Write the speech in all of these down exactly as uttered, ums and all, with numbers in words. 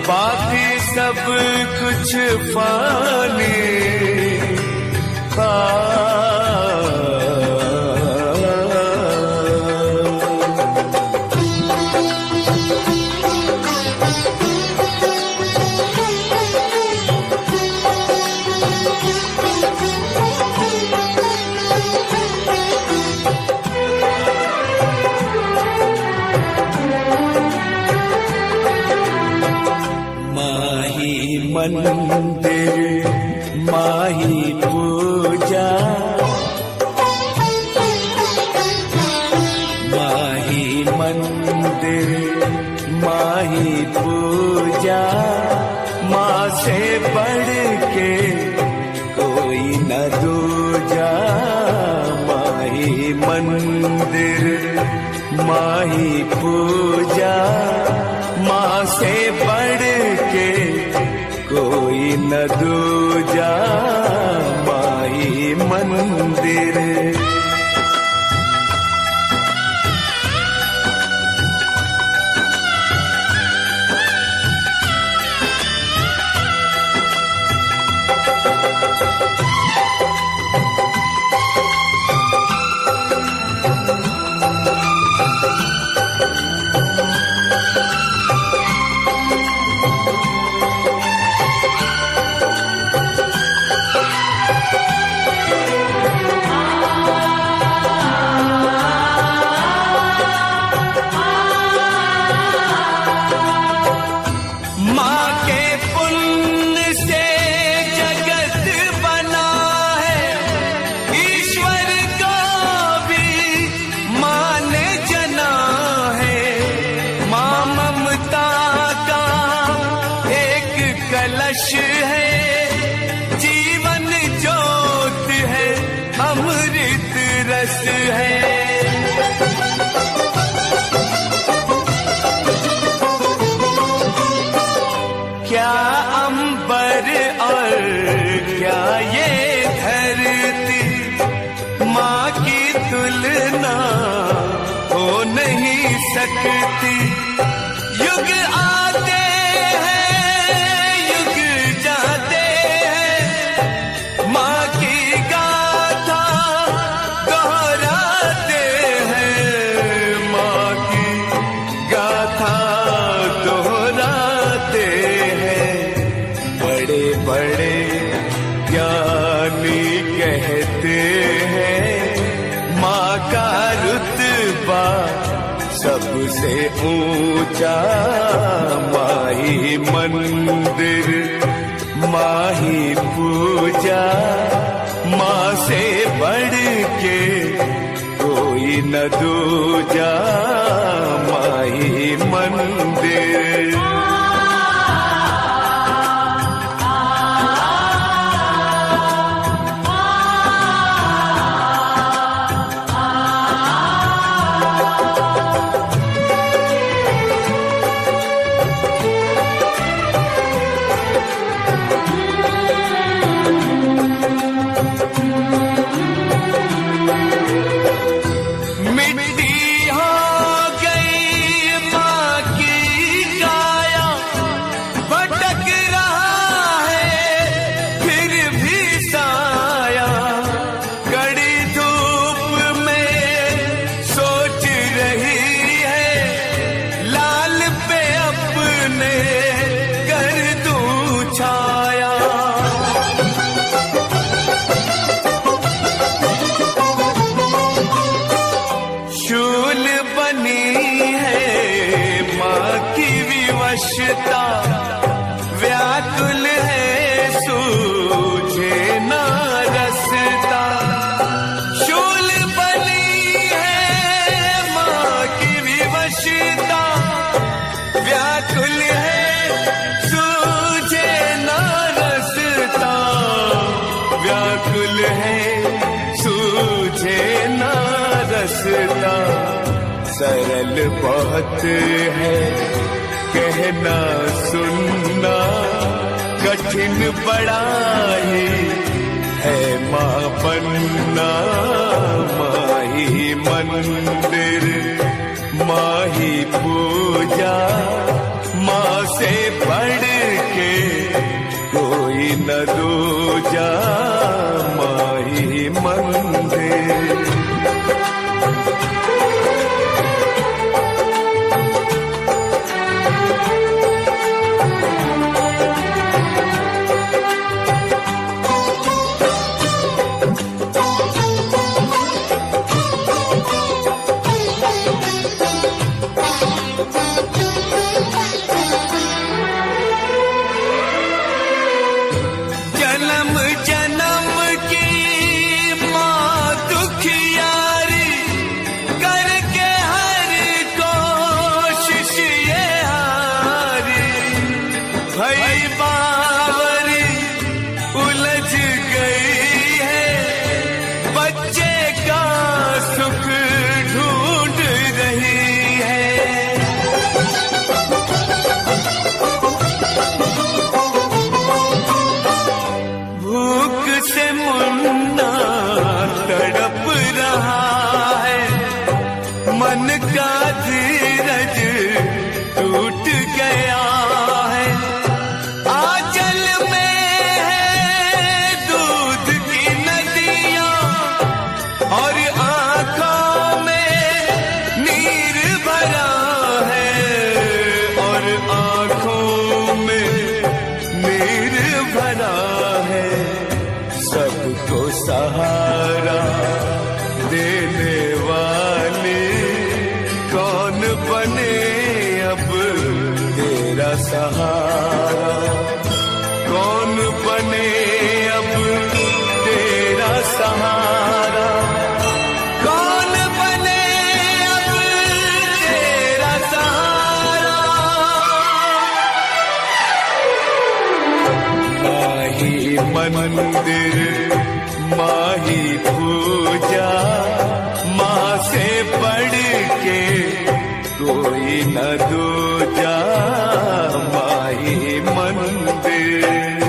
बाकी सब कुछ फानी। मंदिर माही पूजा, माही मंदिर माही पूजा, माँ से बढ़ के कोई न दूजा। माही मंदिर माही पूजा, माँ से बढ़ के कोई न दूजा। माही मंदिर है, जीवन ज्योत है, अमृत रस है। क्या अंबर और क्या ये धरती, माँ की तुलना हो नहीं सकती। युग आते सबसे ऊंचा। माही मंदिर माही पूजा, माँ से बढ़ के कोई न दूजा। माही मंदिर व्याकुल है, सूझे ना रसता। शूल बनी है माँ की विवशता, व्याकुल है, सूझे ना रसता। व्याकुल है, सूझे ना रसता। सरल बहुत है कहना सुनना, कठिन बड़ा ही है माँ बनना। माही मंदिर माही पूजा, माँ से से बढ़ के कोई न दूजा माही मंदिर। सहारा देने वाले कौन बने अब तेरा सहारा, कौन बने अब तेरा सहारा, कौन बने अब तेरा सहारा। माही मंदिर माही पूजा, माँ से बढ़ के कोई न दूजा माही मंदिर।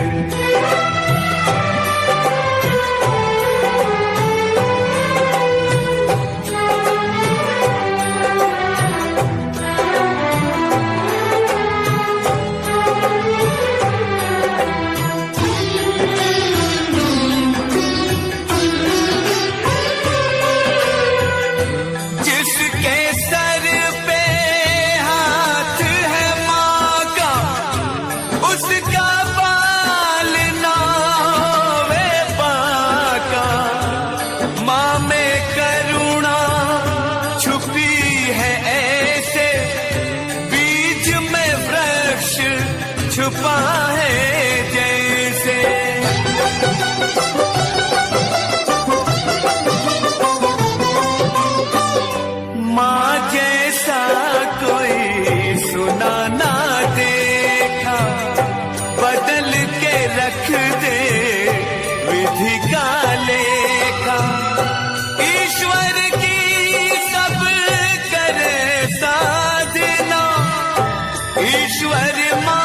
छुपा है जैसे माँ जैसा कोई सुना ना देखा, बदल के रख दे विधि का लेखा। ईश्वर की सब करे साधना, ईश्वर माँ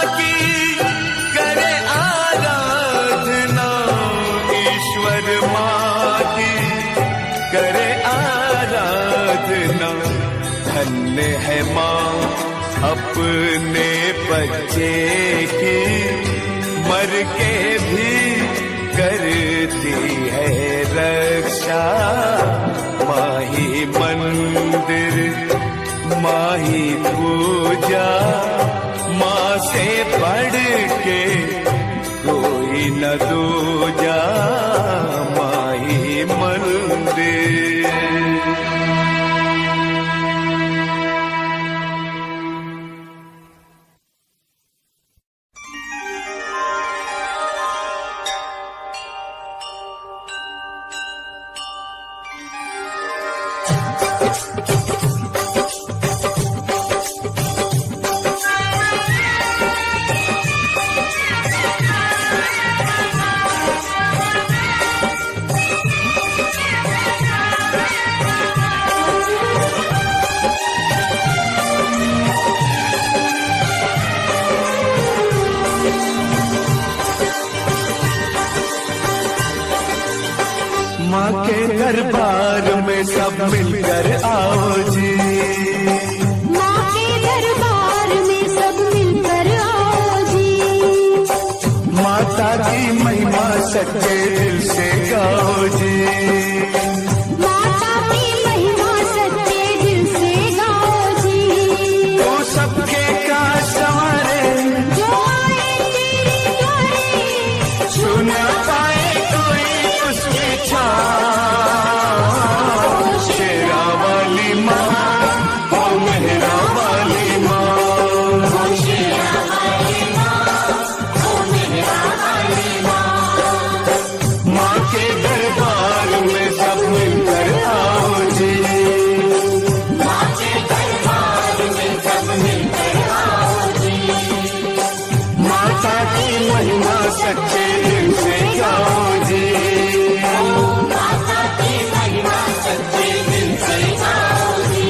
करे आराधना। धन्य है माँ अपने बच्चे की, मर के भी करती है रक्षा। माही मंदिर माही पूजा, माँ से बढ़ के कोई न दूजा माही मंदिर। माँ के दरबार में सब मिलकर आओ जी, माँ के दरबार में सब मिलकर सच्चे दिल से गाओ जी। माता की महिमा सच्चे दिल से गाओ जी। तो सबके का सवारे जो आए तेरे द्वारे, छू न पाए कोई उसकी छाँव। शेरा वाली माँ हो मेहरा वाली माँ, माँ के दरबार में सब मिलकर आओ जी। माँ के दरबार में सब मिलकर आओ जी। माता की महिमा सच्चे दिल से गाओ जी। माता की महिमा सच्चे दिल से गाओ जी।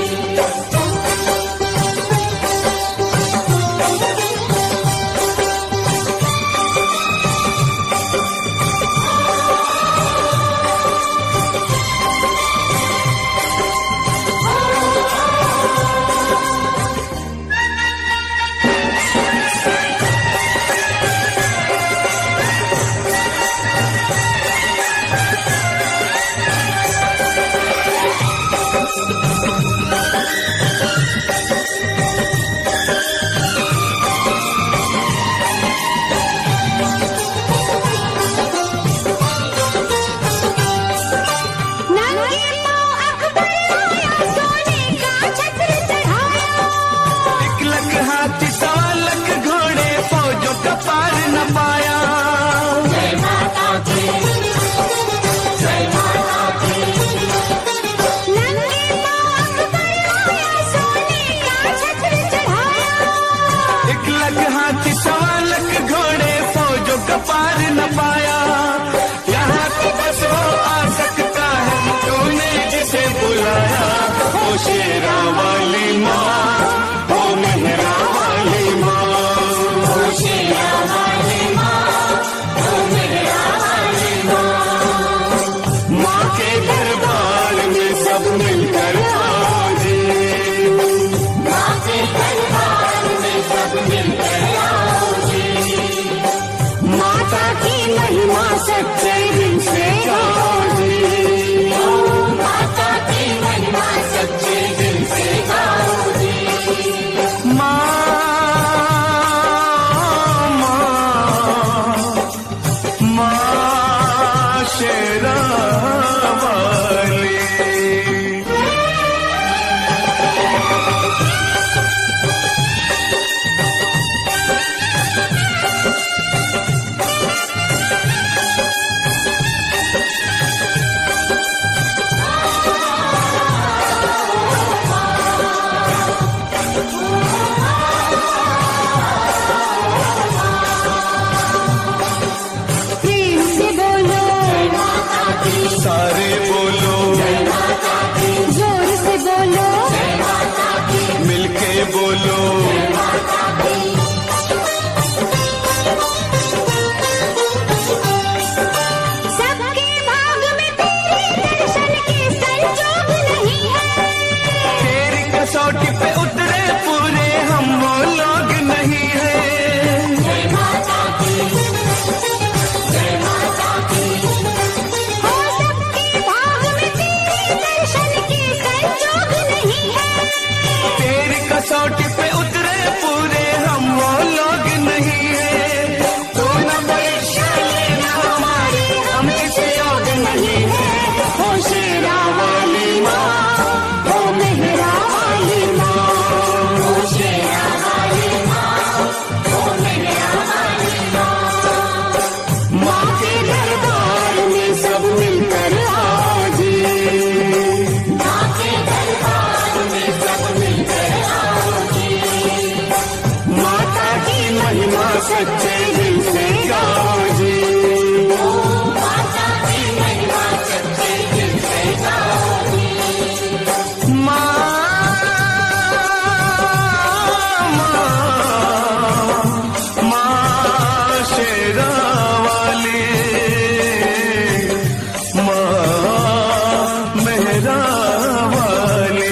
पार न पाया, यहाँ तो बस वो आ सकता है तूने जिसे बुलाया। ओ शेरा वाली माँ, ओ मेहरा वाली माँ, ओ शेरा वाली माँ, ओ मेहरा वाली माँ। माँ के दरबार में सब मिलकर आओ जी। माँ के दरबार में सब मिलकर आओ जी। माता की महिमा सच्चे दिल से गाओ जी। माता की महिमा सच्चे दिल से गाओ जी। माँ माँ माँ शेरा वाली। प्रेम से बोलो सारे बोलो, जोर से बोलो, मिलके बोलो, सबके भाग में तेरे दर्शन के संजोग नहीं है। तेरी कसौटी पे उतरे पूरे हम वो लोग नहीं है। जय माता की, जय माता की। हो सबके भाग में तेरे दर्शन के संजोग नहीं है। तेरी कसौटी पे उतरे पूरे हम वो लोग नहीं है। तू न परीक्षा लेना हमारी, हम किसी योग नहीं है। ओ शेरा वाली माँ, ओ मेहरा वाली माँ, ओ शेरा वाली माँ, ओ मेहरा वाली माँ। माँ के दरबार में सब मिलकर आओ जी। माँ के दरबार में सब मिलकर आओ जी। माता की महिमा सच्चे दिल से गाओ जी। माता की महिमा सच्चे दिल से गाओ जी। माँ माँ माँ शेरा वाली, माँ मेहरा वाली।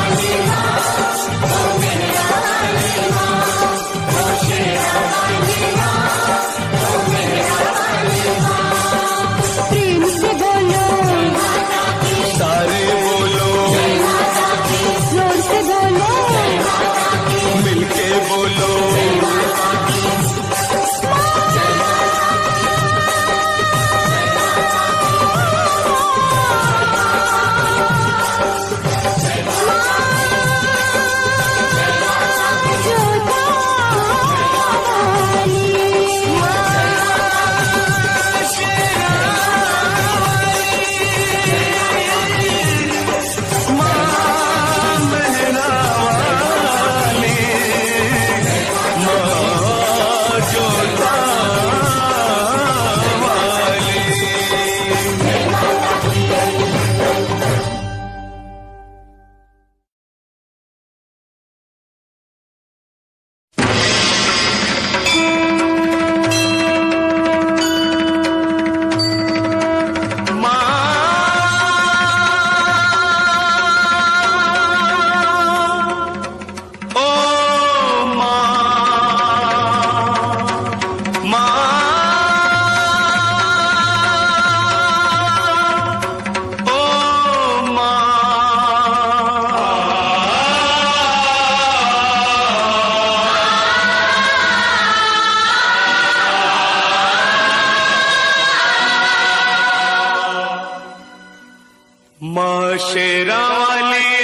माँ शेरा वाली,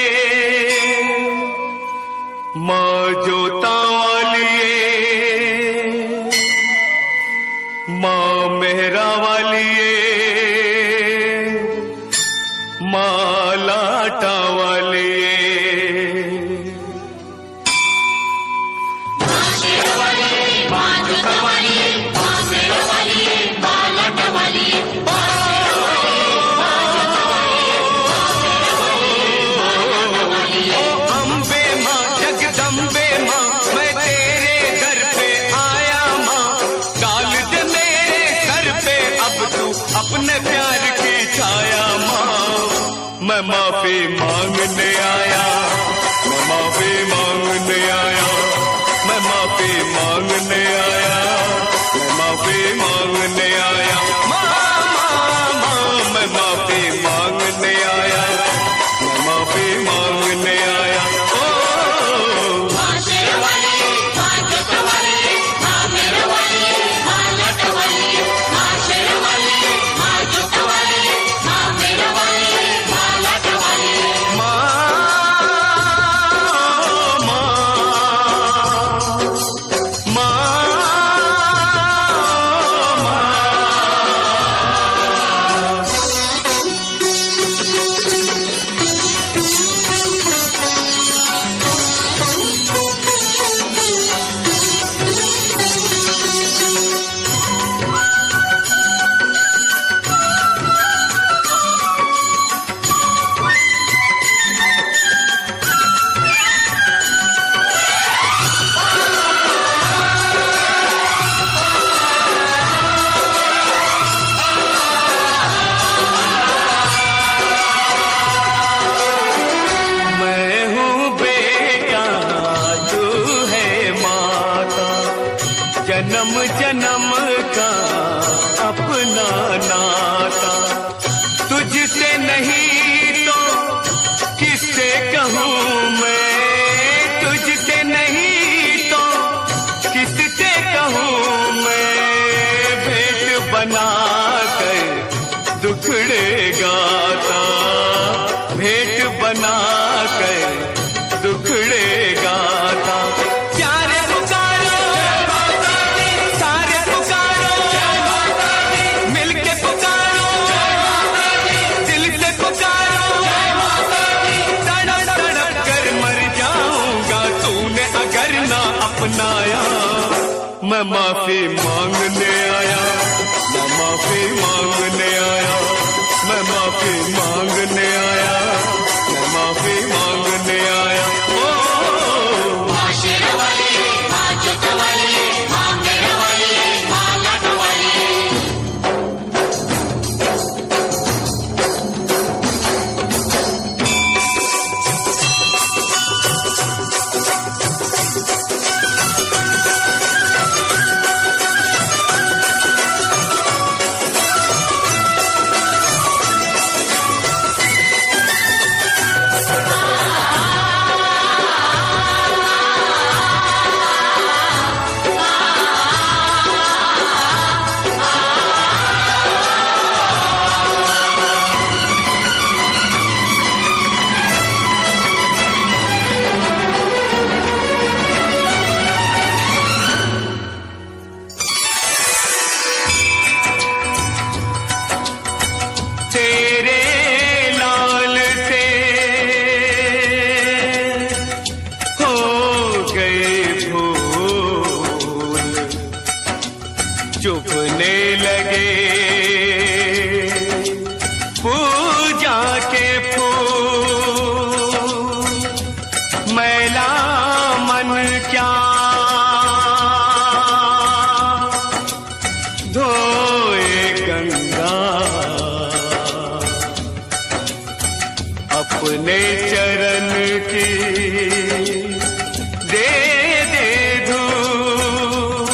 माँ जोता वाली, माँ मेहरा वाली, माँ लाटा वाली। अपने प्यार की छाया माँ, मैं माफी मांगने आया, मैं माफी मांगने आया, मैं माफी मांगने आया, मैं माफी मांगने आया, माँ माँ माँ मैं माफी मांगने आया, मैं माफी मांगने आया। ओ माँ शेरवाली, माँ जोतवाली, माँ मेहरवाली, माँ लटवाली, माँ शेरवाली, जन्म जन्म का अपना नाता, तुझसे नहीं तो किससे कहूँ मैं, तुझसे नहीं तो किससे कहूँ मैं, भेंट बना कर दुखड़े गाता, भेंट बना कर दुखड़े गाता। अपनाया मैं माफी मांगने आया, मैं माफी मांगने आया, मैं माफी मांगने आया, मैं माफी मांगने आया। ओ माँ शेरवाली, माँ जोतवाली, माँ मेहरवाली, माँ लटवाली। मैला मन क्या धोए गंगा, अपने चरण की दे दे धूल।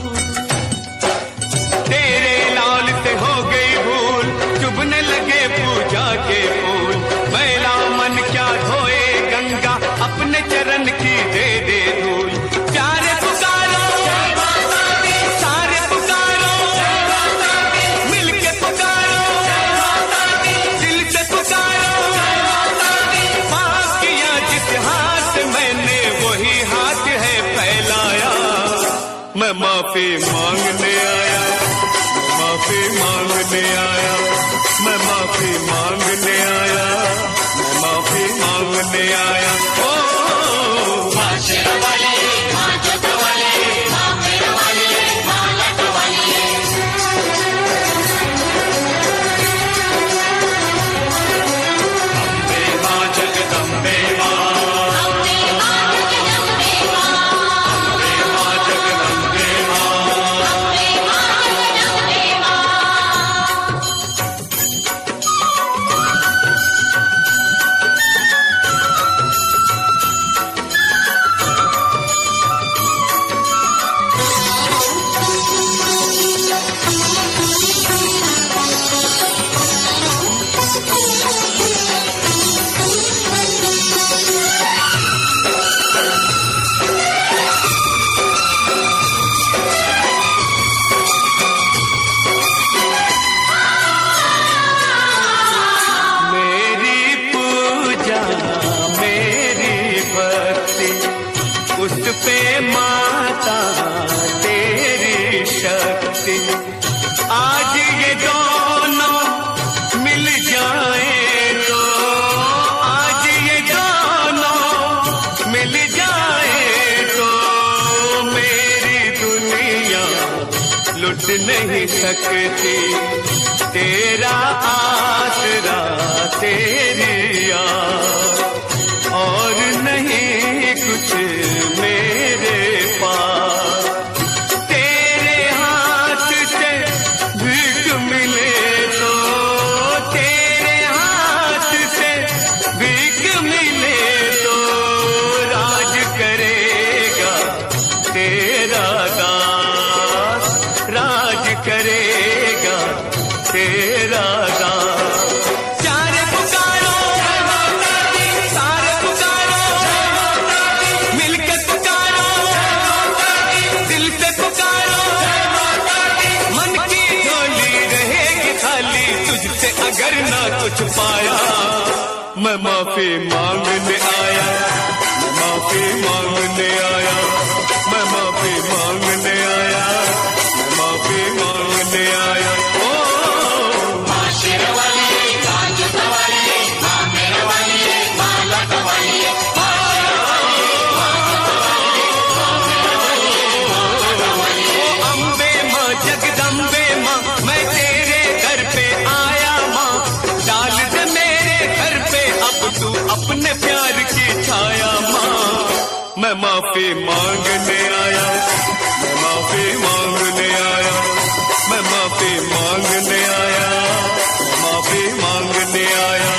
तेरे लाल से हो गई भूल, चुभने लगे पूजा के फूल। मैला मन क्या धोए गंगा, अपने चरण की दे दे धूल। प्यारे पुकारो सारे पुकारो, मिलके पुकारो दिल से पुकारो। पाप किया जिस हाथ मैंने वही हाथ है फैलाया। मैं माफी मांगने आया, माफी मांगने आया, मैं माफी मांगने आया, मैं माफी मांगने आया। ओ माँ शेरवाली, माँ जोतवाली, माँ मेरवाली, माँ लटवाली। अम्बे माँ जगदम्बे माँ, अम्बे माँ जगदम्बे माँ, अम्बे माँ जगदम्बे माँ, अम्बे माँ जगदम्बे माँ। मेरी पूजा मेरी भक्ति, उस पे माता तेरी शक्ति। आज ये दोनों मिल जाए तो, आज ये दोनों मिल जाए तो मेरी दुनिया लुट नहीं सकती। तेरा आसरा तेरी याद, और नहीं कुछ मेरे पास। तेरे हाथ से भीख मिले तो, तेरे हाथ से भीख मिले तो राज करेगा तेरा दास, राज करेगा तेरा दास। सारे पुकारो सारे पुकारो, मिलके पुकारो दिल से पुकारो। मन की झोली रहेगी खाली तुझसे अगर ना कुछ पाया। मैं माफी मांगने आया, मैं माफी मांगने आया, मैं माफी मांगने आया, मैं माफी मांगने आया। ओ माँ शेरवाली, माँ जोतवाली, माँ मेरवाली, माँ लटवाली। ओ अम्बे माँ जगदम्बे माँ, मैं तेरे घर पे आया माँ। डाल दे मेरे घर पे अब तू अपने प्यार की छाया माँ। मैं माफी मांगने आया, मैं माफी मांगने आया, मैं माफी मांगने आया, मैं माफी मांगने आया।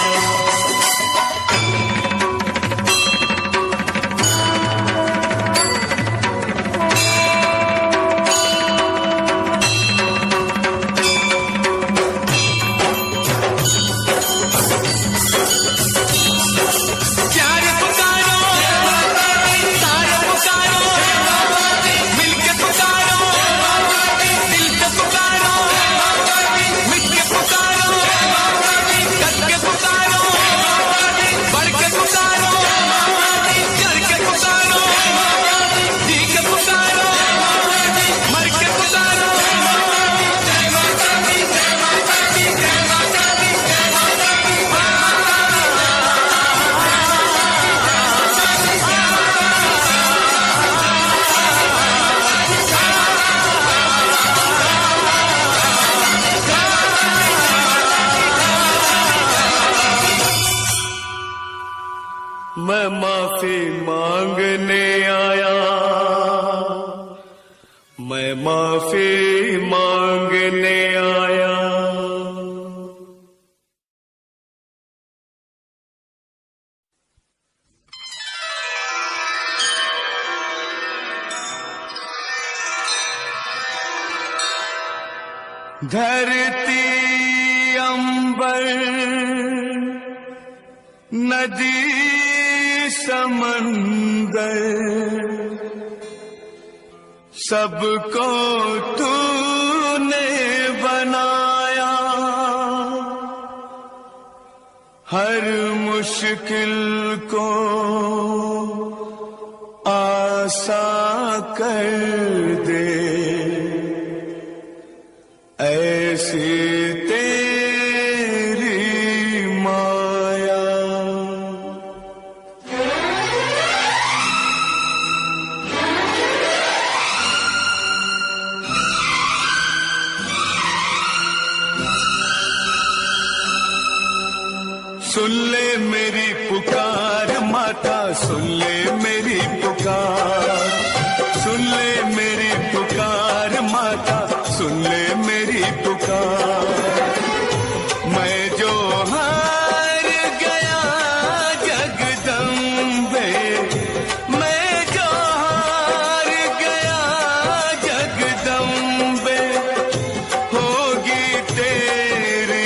प्यार पुकारो सारे पुकारो, मैं माफी मांगने आया, मैं माफी मांगने आया। धरती अंबर नदी समंदर सबको तूने बनाया, हर मुश्किल को आसान कर दे, ऐसी तेरी माया। सुन ले मेरी पुकार माता, सुन ले मेरी पुकार, सुन ले मेरी पुकार माता, सुन ले मेरी पुकार। मैं जो हार गया जगदम्बे, मैं जो हार गया जगदम्बे, होगी तेरी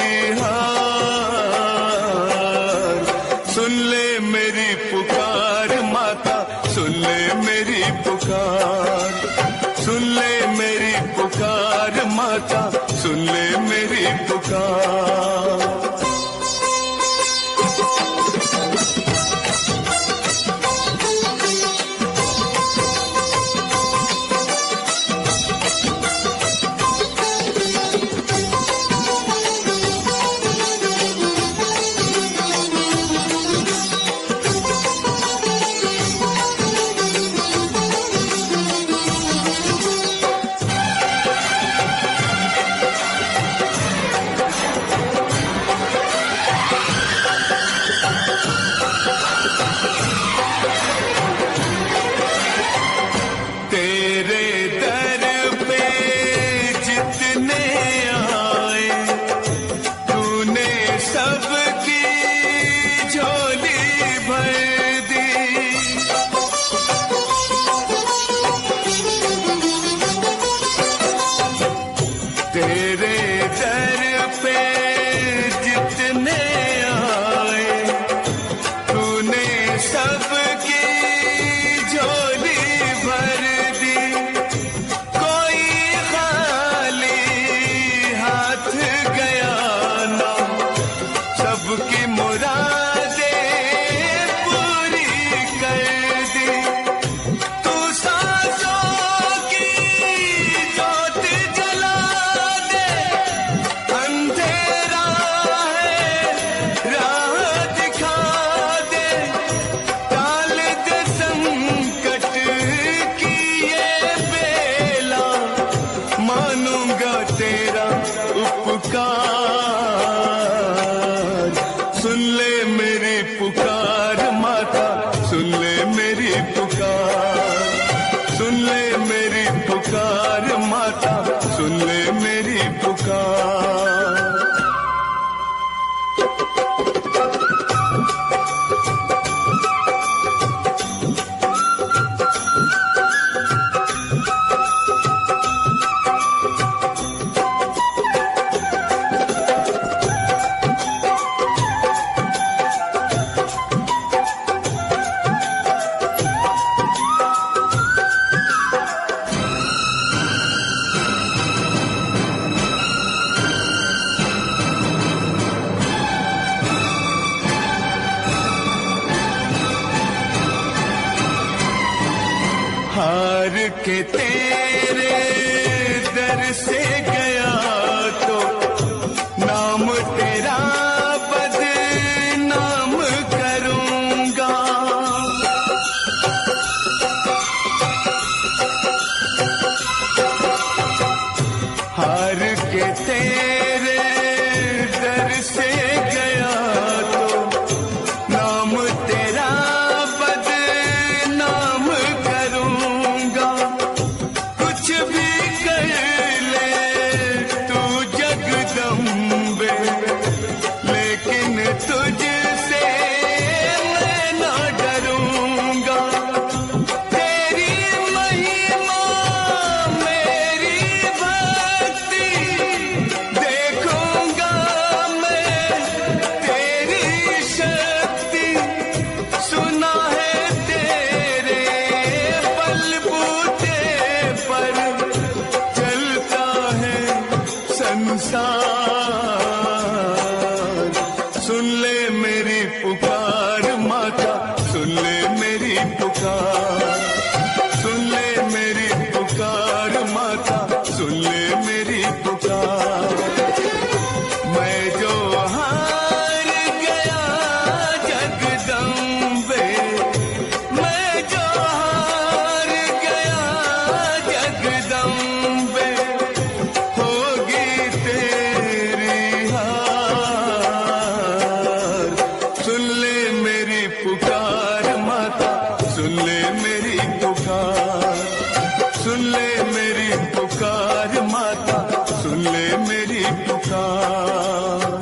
हार। सुन ले मेरी पुकार माता, सुन ले मेरी पुकार, सुन ले मेरी पुकार माता, सुन ले मेरी पुकार। हार के तेरे दर से गया तो नाम तेरा बदनाम करूंगा। हार के तेरे दर से गया तो नाम तेरा पुकार माता, सुन ले मेरी पुकार, सुन ले मेरी पुकार माता, सुन ले मेरी पुकार। मैं जो हार गया जगदम्बे, मैं जो हार गया जगदम्बे, होगी तेरी हार। सुन ले मेरी पुकार माता, सुन ले मेरी पुकार, सुन ले मेरी पुकार माता, सुन ले मेरी पुकार।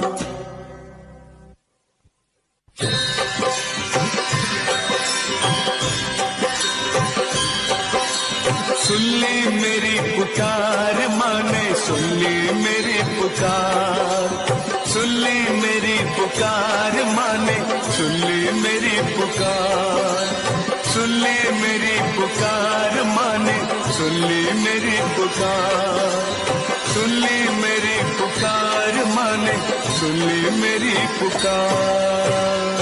सुन ली मेरी पुकार माने, सुन ली मेरी पुकार, सुन ली मेरी पुकार माने, सुन ली मेरी पुकार, सुन ली मेरी पुकार माने, सुन ली मेरी पुकार, सुन ली मेरी पुकार माने, सुन ली मेरी पुकार।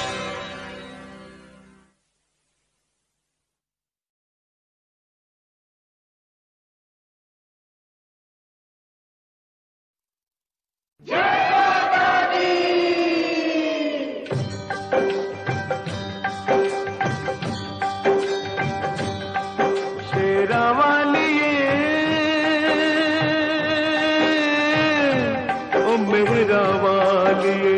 शेरा वालिए ओ मेरा वालिए,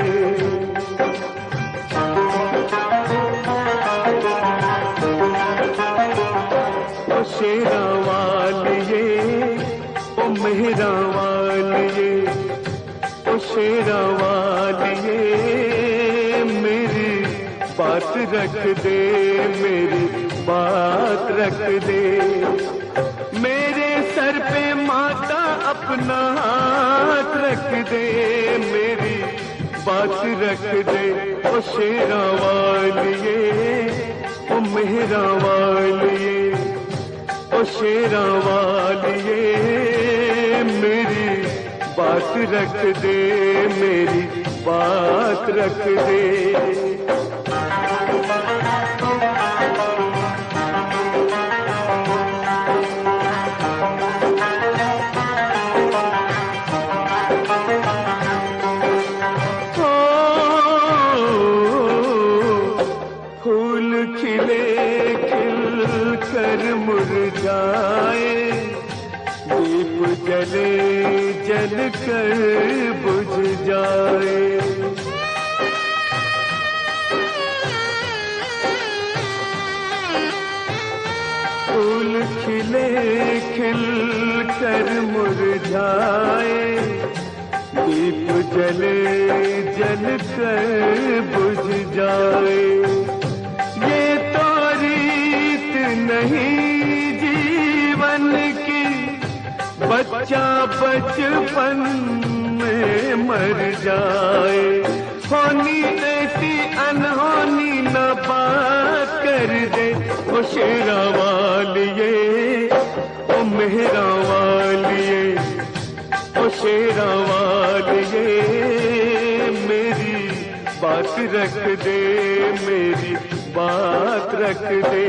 ओ शेरा वालिए ओ मेरा वालिए, ओ शेरा वालिए मेरी बात रख दे, मेरी बात रख दे। मेरे सर पे माता अपना हाथ रख दे, मेरी बात रख दे। ओ शेरा वालिए ओ मेरा वालिए, ओ शेरा वालिए मेरी बात रख दे, मेरी बात रख दे। फूल खिले खिल कर मुरझाए, दीप जले जल कर बुझ जाए। फूल खिले खिल कर मुरझाए, दीप जले जल कर बुझ जाए। ये तो रीत नहीं जीवन की, बच्चा बचपन में मर जाए। होनी ऐसी अनहोनी न बात कर दे, ओ शेरा वालिए ओ मेरा वालिए, ओ शेरा वालिए मेरी बात रख दे, मेरी बात रख दे।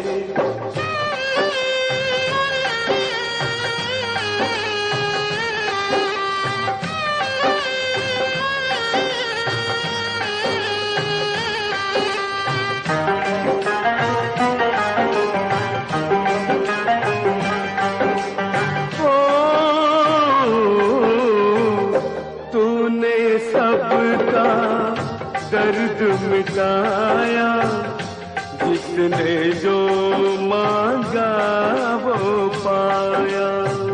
सबका दर्द मिटाया, जिसने जो मांगा वो पाया।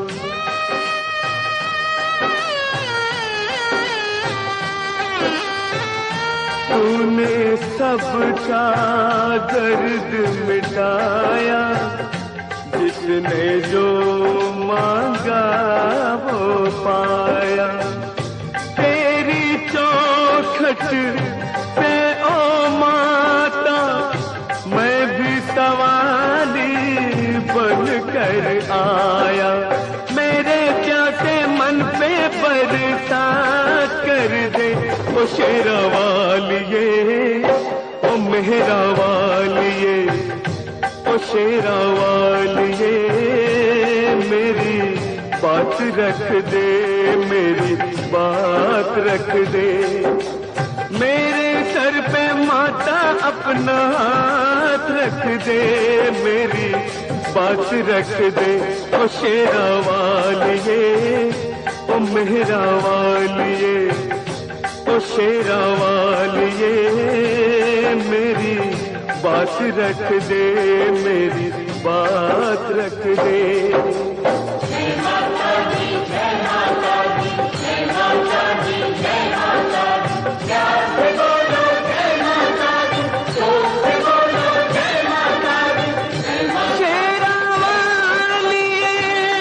तूने सबका दर्द मिटाया, जिसने जो मांगा वो पाया। चौखट पे ओ माता मैं भी सवाली बन कर आया। मेरे प्यासे मन पे बरसात कर दे, ओ शेरा वालिए मेहरा वालिए, ओ शेरा वालिए, मेरी बात रख दे, मेरी बात रख दे। मेरे सर पे माता अपना हाथ रख दे, मेरी बात रख दे। ओ शेरा वालिए, ओ मेहरा वालिए, ओ शेरा वालिए, मेरी बात रख दे, मेरी बात रख दे। जय माता दी, जय माता दी, जय माता दी, जय माता दी। प्यार से बोलो जय माता दी, जोर से बोलो जय माता दी, जय माता। शेरा वालिए,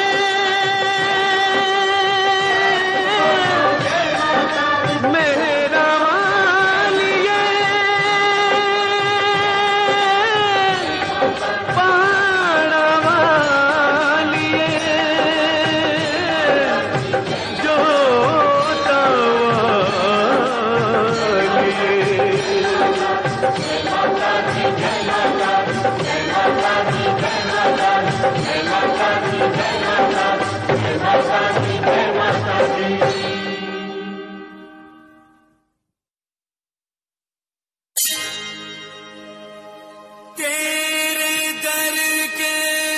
मेहरा वालिए, पाड़ा वालिए, जोता तेरे दर के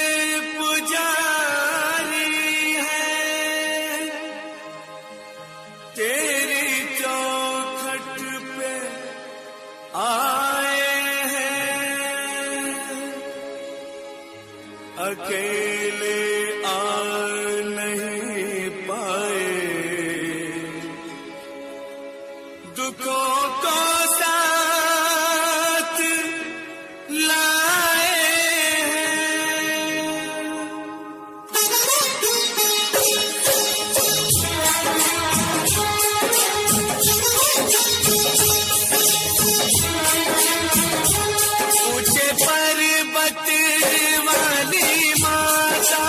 पुजारी है, तेरी चौखट पे आए हैं, अकेले आ नहीं पाए, दुखों को साथ लाए हैं। ऊंचे पर्वत वाली माता,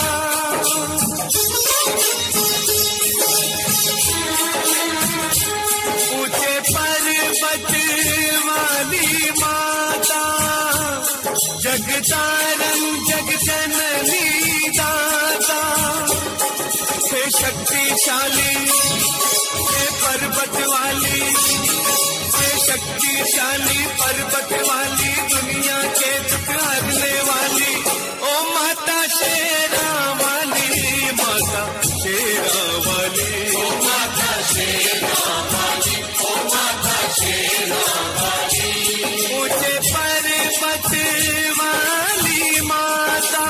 ऊंचे पर्वत वाली माता, जगतारन जग जननी दाता, हे शक्तिशाली, हे पर्वत वाली, हे शक्तिशाली पर्वत वाली, दुनिया के दुख हरने वाली, ओ माता शेरा वाली, माता शेरा वाली, ओ माता शेरा वाली, ओ माता शेरा वाली, ऊंचे पर्वत वाली माता।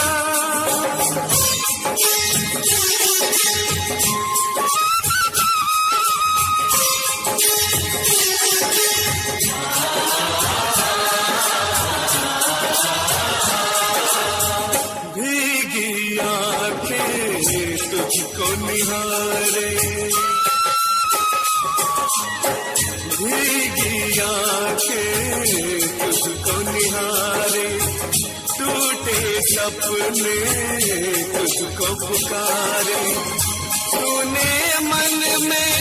भीगी आंखें तुझको निहारे, भीगी आंखें तुझको निहारे, टूटे सपने तुझको पुकारे, तूने मन में,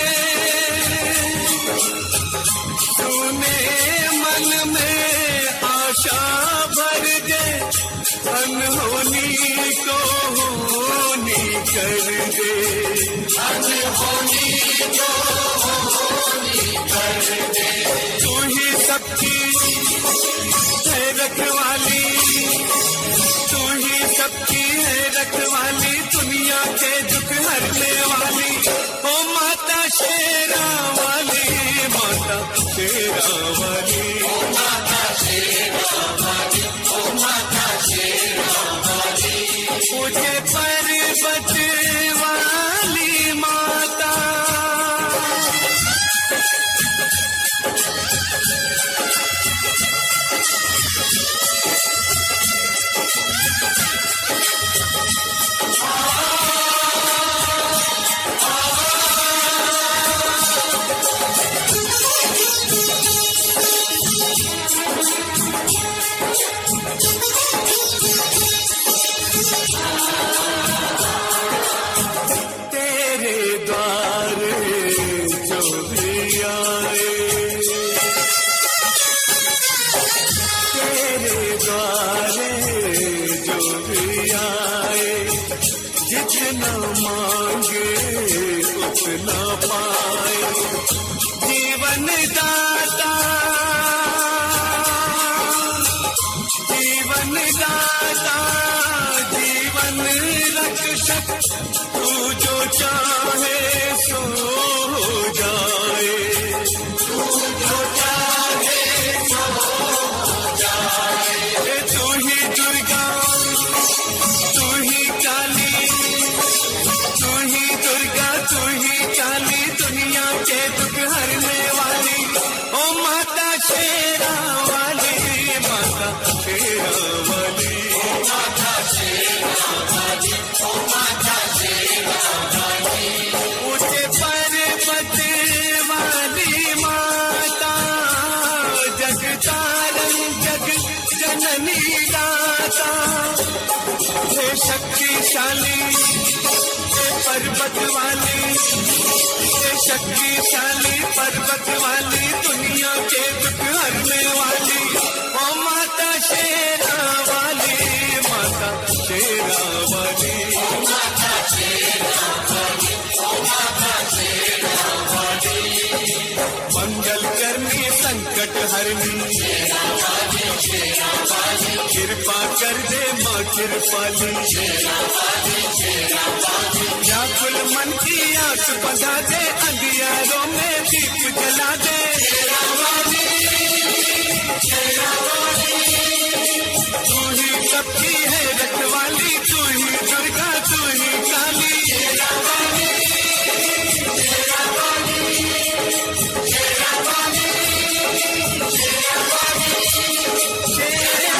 तूने मन में आशा भर दे, अनहोनी को होनी कर दे, अनहोनी को होनी कर दे। तू ही सबकी है रखवाली, तू ही सबकी है रखवाली, दुनिया के दुख हरने वाली, ओ माता शेरा वाली, माता शेरा वाली, ओ माता शेरा वाली, ओ माता शेरा वाली, ऊंचे पर्वत वाली माता। जननी दाता हे शक्तिशाली हे पर्वत वाली, हे शक्तिशाली पर्वत वाली, दुनिया के दुख हरने वाली, ओ माता शेरा वाली, माता शेरा वाली, ओ माता शेरा वाली, ओ माता शेरा वाली, मंगल करनी संकट हरनी, शेरा वाली, शेरा वाली, कृपा कर दे माँ कृपाली, शेरा वाली, शेरा वाली, व्याकुल मन की आंख बंधा दे, अंधियारों में दीप जला दे, शेरा वाली, शेरा वाली, तू ही सबकी है रखवाली, तू ही दुर्गा, तू ही काली, शेरा वाली, शेरा वाली, शेरा वाली, शेरा वाली, शेरा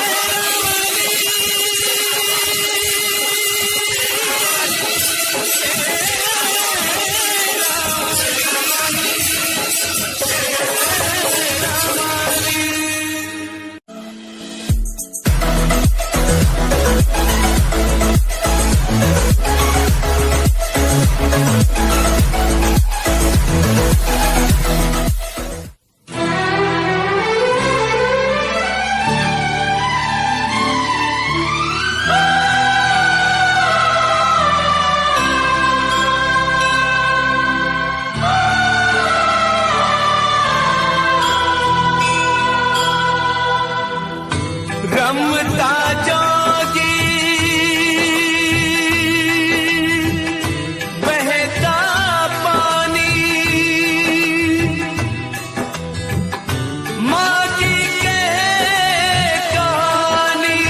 रमता जोगी बहता पानी, माँ की कहे कहानी,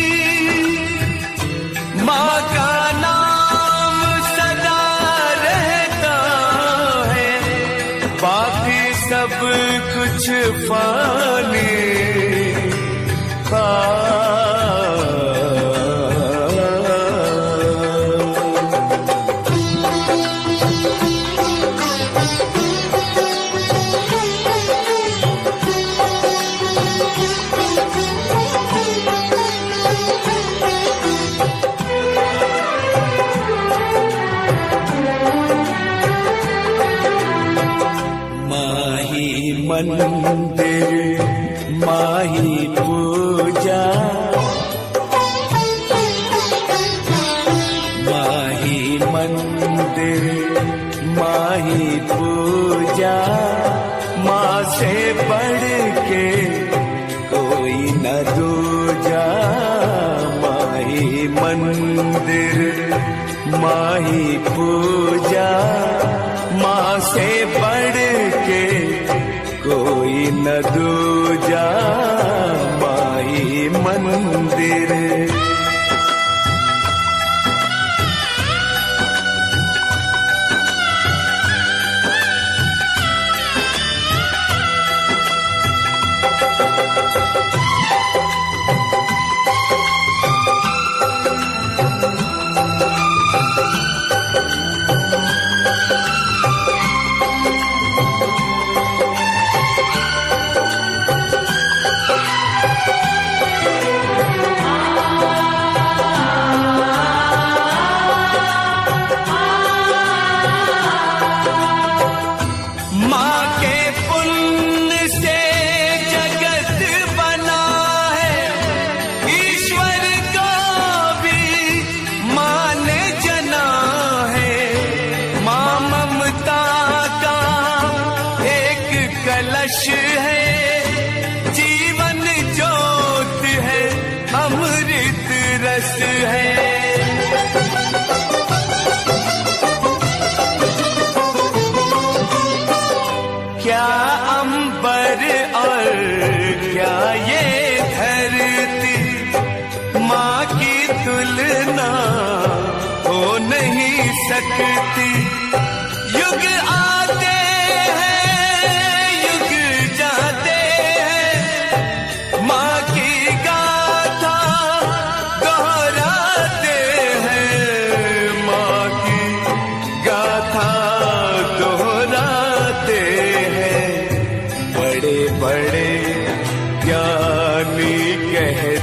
माँ का नाम सदा रहता है, बाकी सब कुछ फानी, माही मंदिर माही पूजा, माही मंदिर माही पूजा, माँ से बढ़ के कोई न दूजा, माही मंदिर माही पूजा, माँ से बढ़ के कोई न दूजा, माही मंदिर। कलश है, जीवन ज्योत है, अमृत रस है। क्या अंबर और क्या ये धरती, माँ की तुलना हो नहीं सकती। युग आते बड़े ज्ञानी कह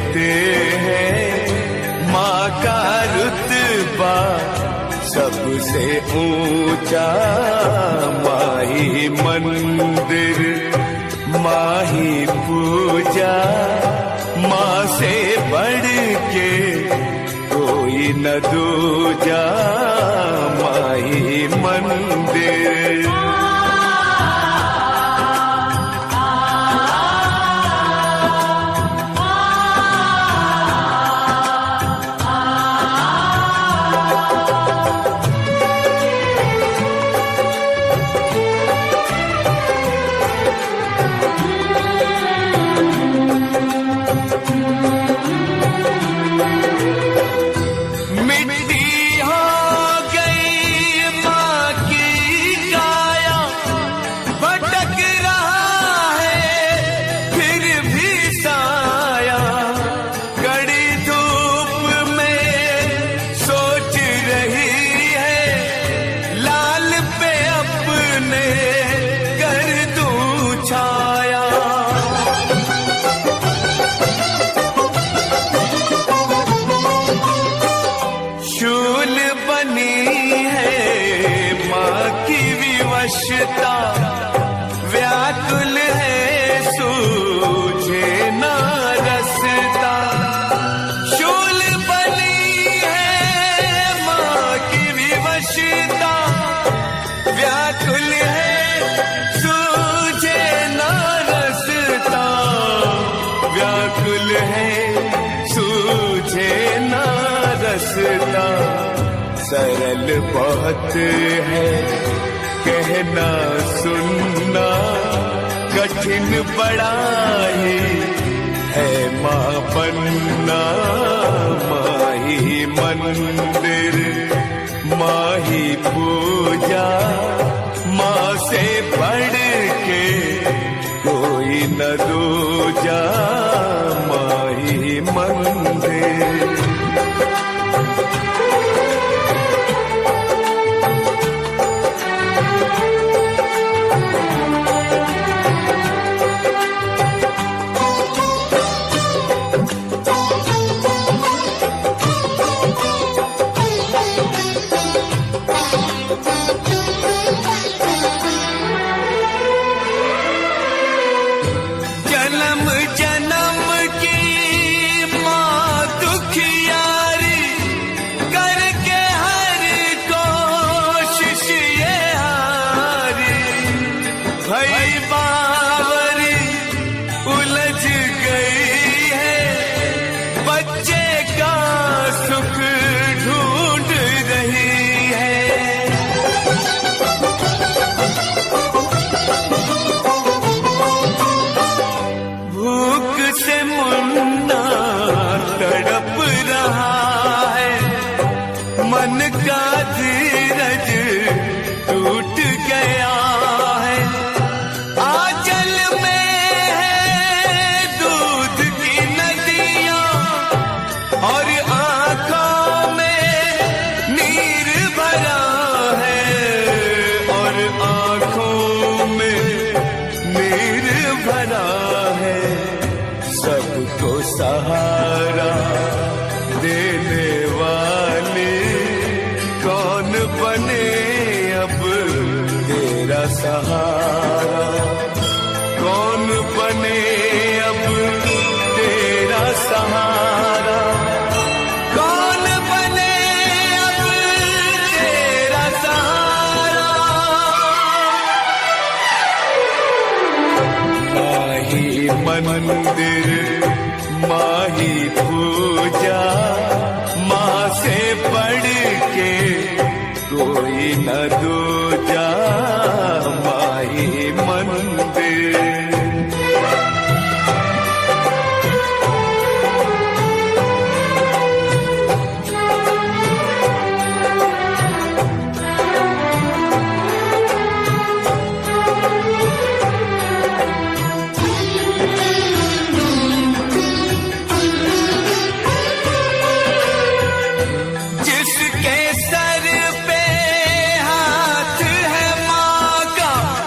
सबसे ऊंचा माही मंदिर, माही पूजा, माँ से बढ़ के कोई न दूजा, माही मंदिर। व्याकुल है सूझे ना रसता, शूल बनी है माँ की विवशता, व्याकुल है सूझे ना रसता, व्याकुल है सूझे ना रसता। सरल बहुत है कहना सुनना, कठिन बड़ा ही है माँ बनना, माही मंदिर, माही पूजा, माँ से बढ़ के कोई न दूजा, माही मंदिर। मन का धीरज टूट गया है, आंचल में है दूध की नदियां और आंखों में नीर भरा है, और आंखों में नीर भरा है। सबको सहारा देने वाले कौन बने अब तेरा सहारा, कौन बने अब तेरा सहारा, कौन बने अब तेरा सहारा। माही मंदिर, माही पूजा, माँ से बढ़ के कोई न दूजा, माही मंदिर। जिसके सर पे हाथ है माँ का,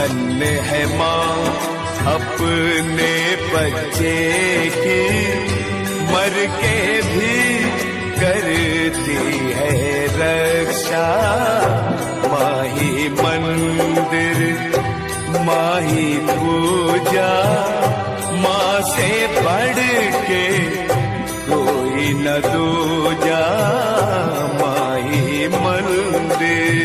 धन्य है माँ अपने बच्चे की, मर के भी करती है रक्षा। माँ ही मंदिर, माँ ही पूजा, माँ से बढ़ के कोई न दूजा। माँ ही मंदिर।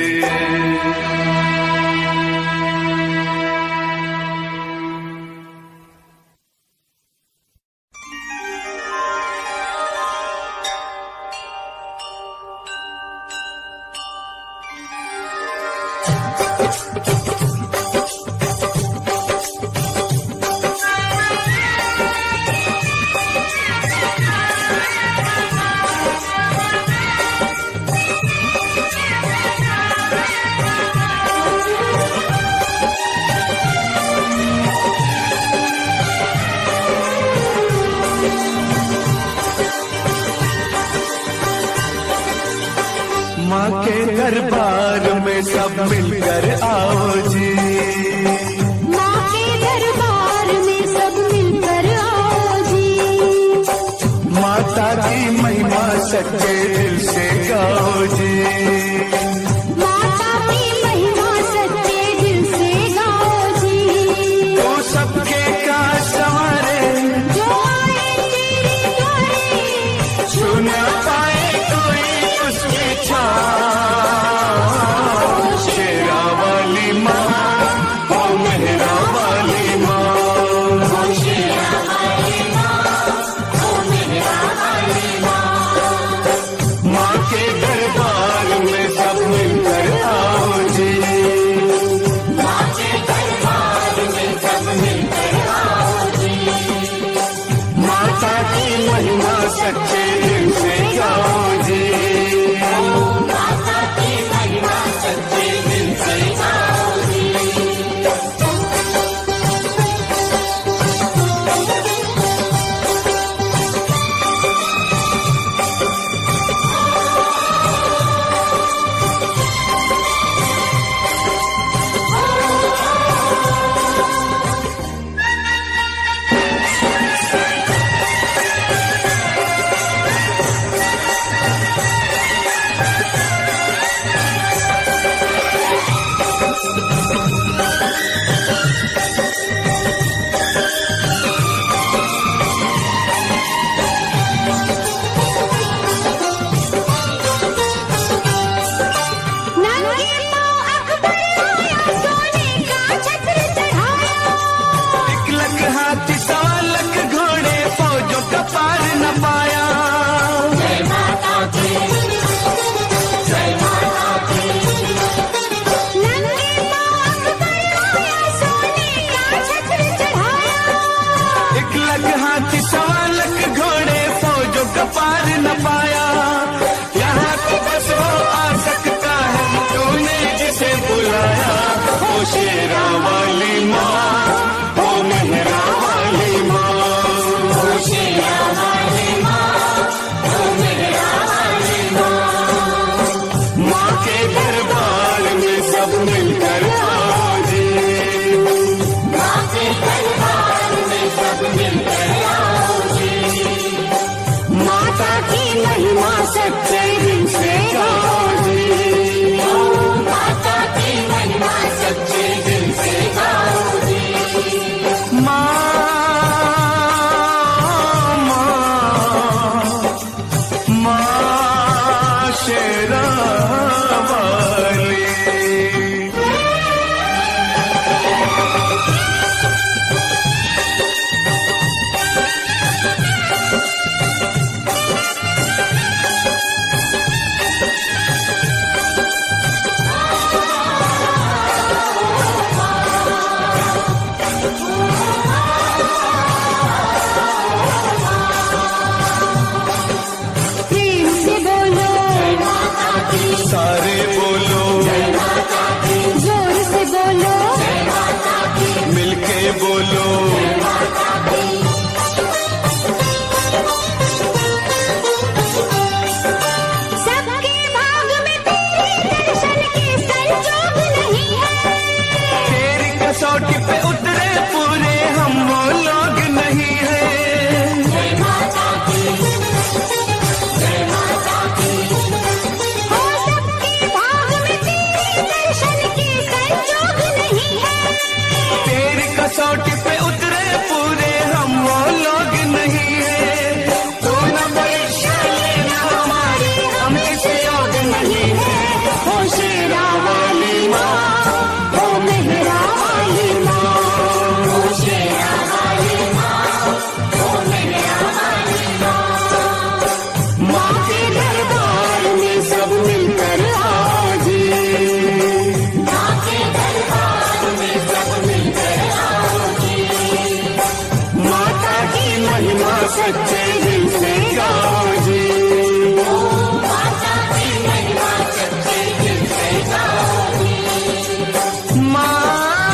माँ के दरबार में सब मिलकर आओ जी, माँ के दरबार में सब मिलकर आओ जी। माता की महिमा सच्चे दिल से गाओ जी, माता की महिमा सच्चे दिल से गाओ जी। तो सबके का सवारे जो आए तेरे द्वारे, छू न पाए कोई उसकी छाँव। शेरा वाली माँ, ओ मेहरा वाली माँ, ओ शेरा वाली माँ, ओ मेहरा वाली माँ। माँ के दरबार में सब मिलकर आओ जी, माँ के दरबार में सब मिलकर आओ जी। माता की महिमा सच्चे दिल से गाओ जी। माता की महिमा सच्चे दिल से गाओ जी। नंगे पाँव अकबर आया, सोने का छत्र चढ़ाया। एक लख हाथी सवा लख घोड़े, फौजों का पार न पाया। जय माता की, जय माता की। नंगे पाँव अकबर आया, सोने का छत्र चढ़ाया। एक लख हाथी सवा लख घोड़े, फौजों का पार न पाया। यहाँ तो बस वो आ सकता है तूने जिसे बुलाया। ओ शेरा वाली माँ, ओ मेहरा वाली माँ, ओ शेरा वाली माँ, ओ मेहरा वाली माँ। माँ के दरबार में सब मिलकर आओ जी, माँ के दरबार में सब मिलकर आओ जी। माता की महिमा सच्चे दिल से गाओ जी। माता की महिमा सच्चे दिल से गाओ जी। माँ, माँ, माँ शेरा वाली। प्रेम से बोलो, जय माता के दरबार में सब मिलकर आओ जी, माँ के दरबार में सब मिलकर आओ जी। माता की महिमा सच्चे दिल से गाओ जी, माता की महिमा सच्चे दिल से गाओ जी। माँ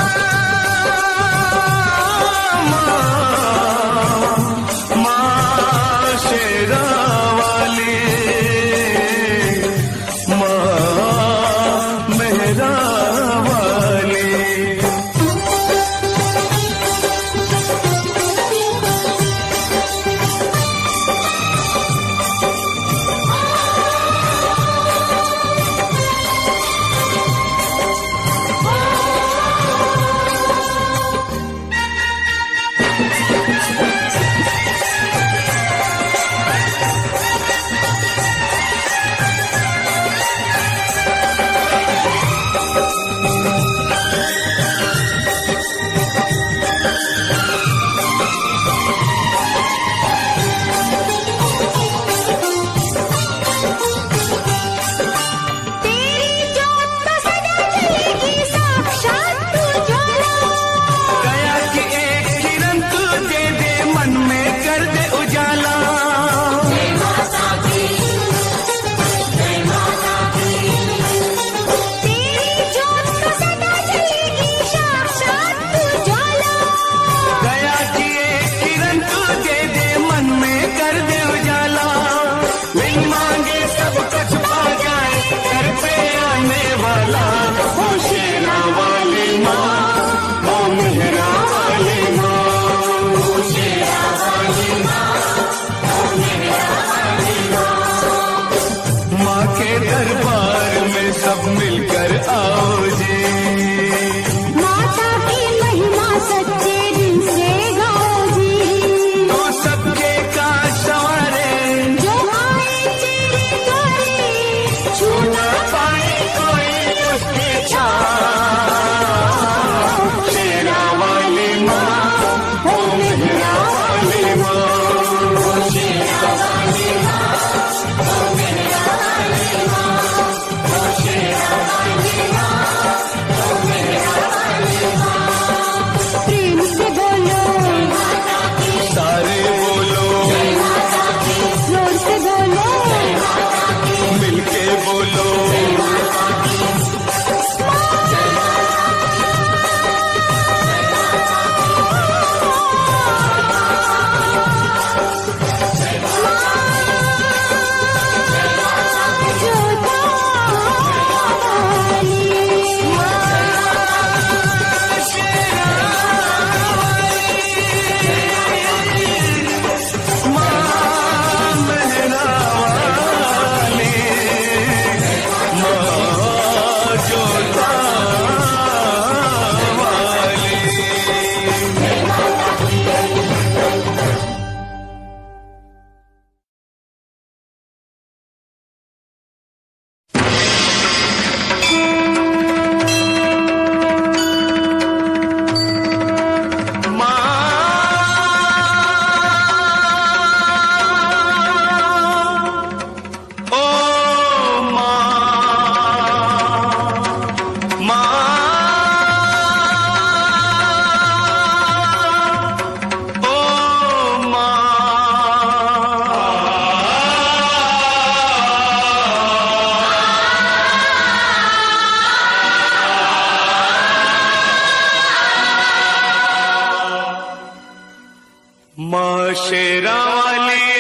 माँ शेरा वाली,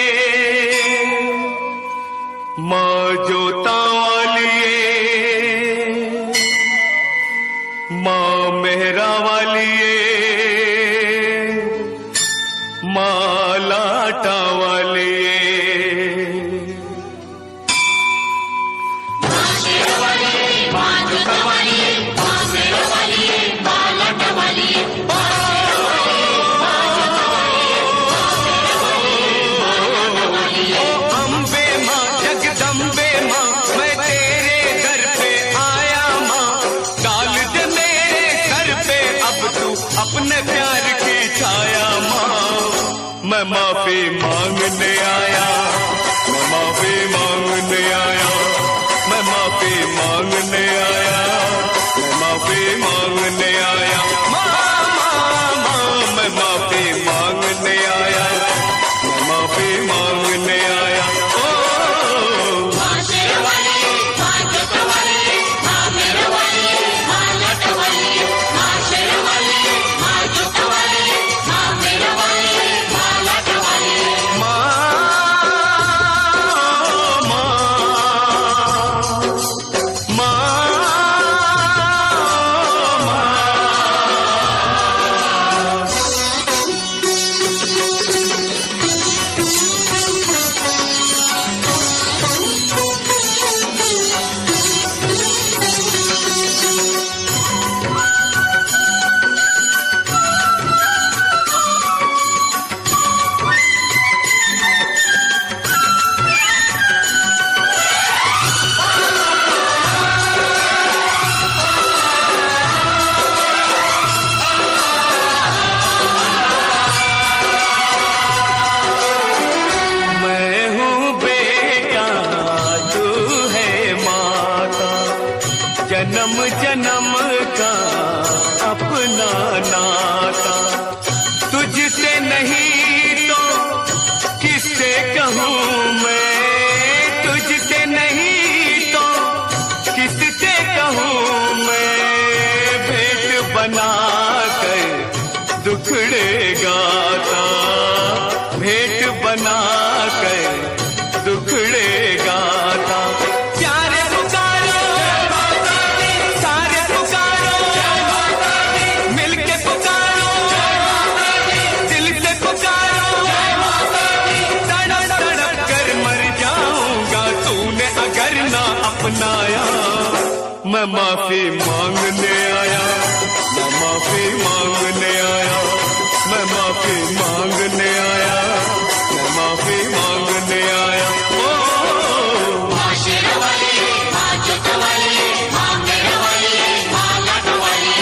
माँ जोता वाली, माँ मेहरा वाली, माँ लाटा वाली। मैं मांगने आया, मैं माफी मांगने आया, माँ माँ माँ मैं माफी मांगने आया, मैं माफी मांगने आया। ओ माँ शेरवाली, माँ जोतवाली, माँ मेरवाली, माँ लटवाली, माँ शेरवाली, माँ जोतवाली, माँ मेरवाली, माँ लटवाली। माँ माँ माँ मैं हूँ बेटा, तू है माता, जन्म जन्म का अपना नाता, तुझसे नहीं तो किससे कहूँ मैं, तुझसे नहीं तो किससे कहूँ मैं, भेंट बना कर दुखड़े गाता, भेंट बना कर दुखड़े गाता। प्यारे पुकारो सारे पुकारो, मिलके पुकारो, दिल से पुकारो, तड़प तड़प कर मर जाऊंगा तूने अगर ना अपनाया। मैं माफी मांगने आया, मैं माफी मांगने आया, मैं माफी मांगने आया, मैं माफी मांगने आया। ओ माँ शेरवाली, माँ जोतवाली, माँ मेरवाली, माँ लटवाली।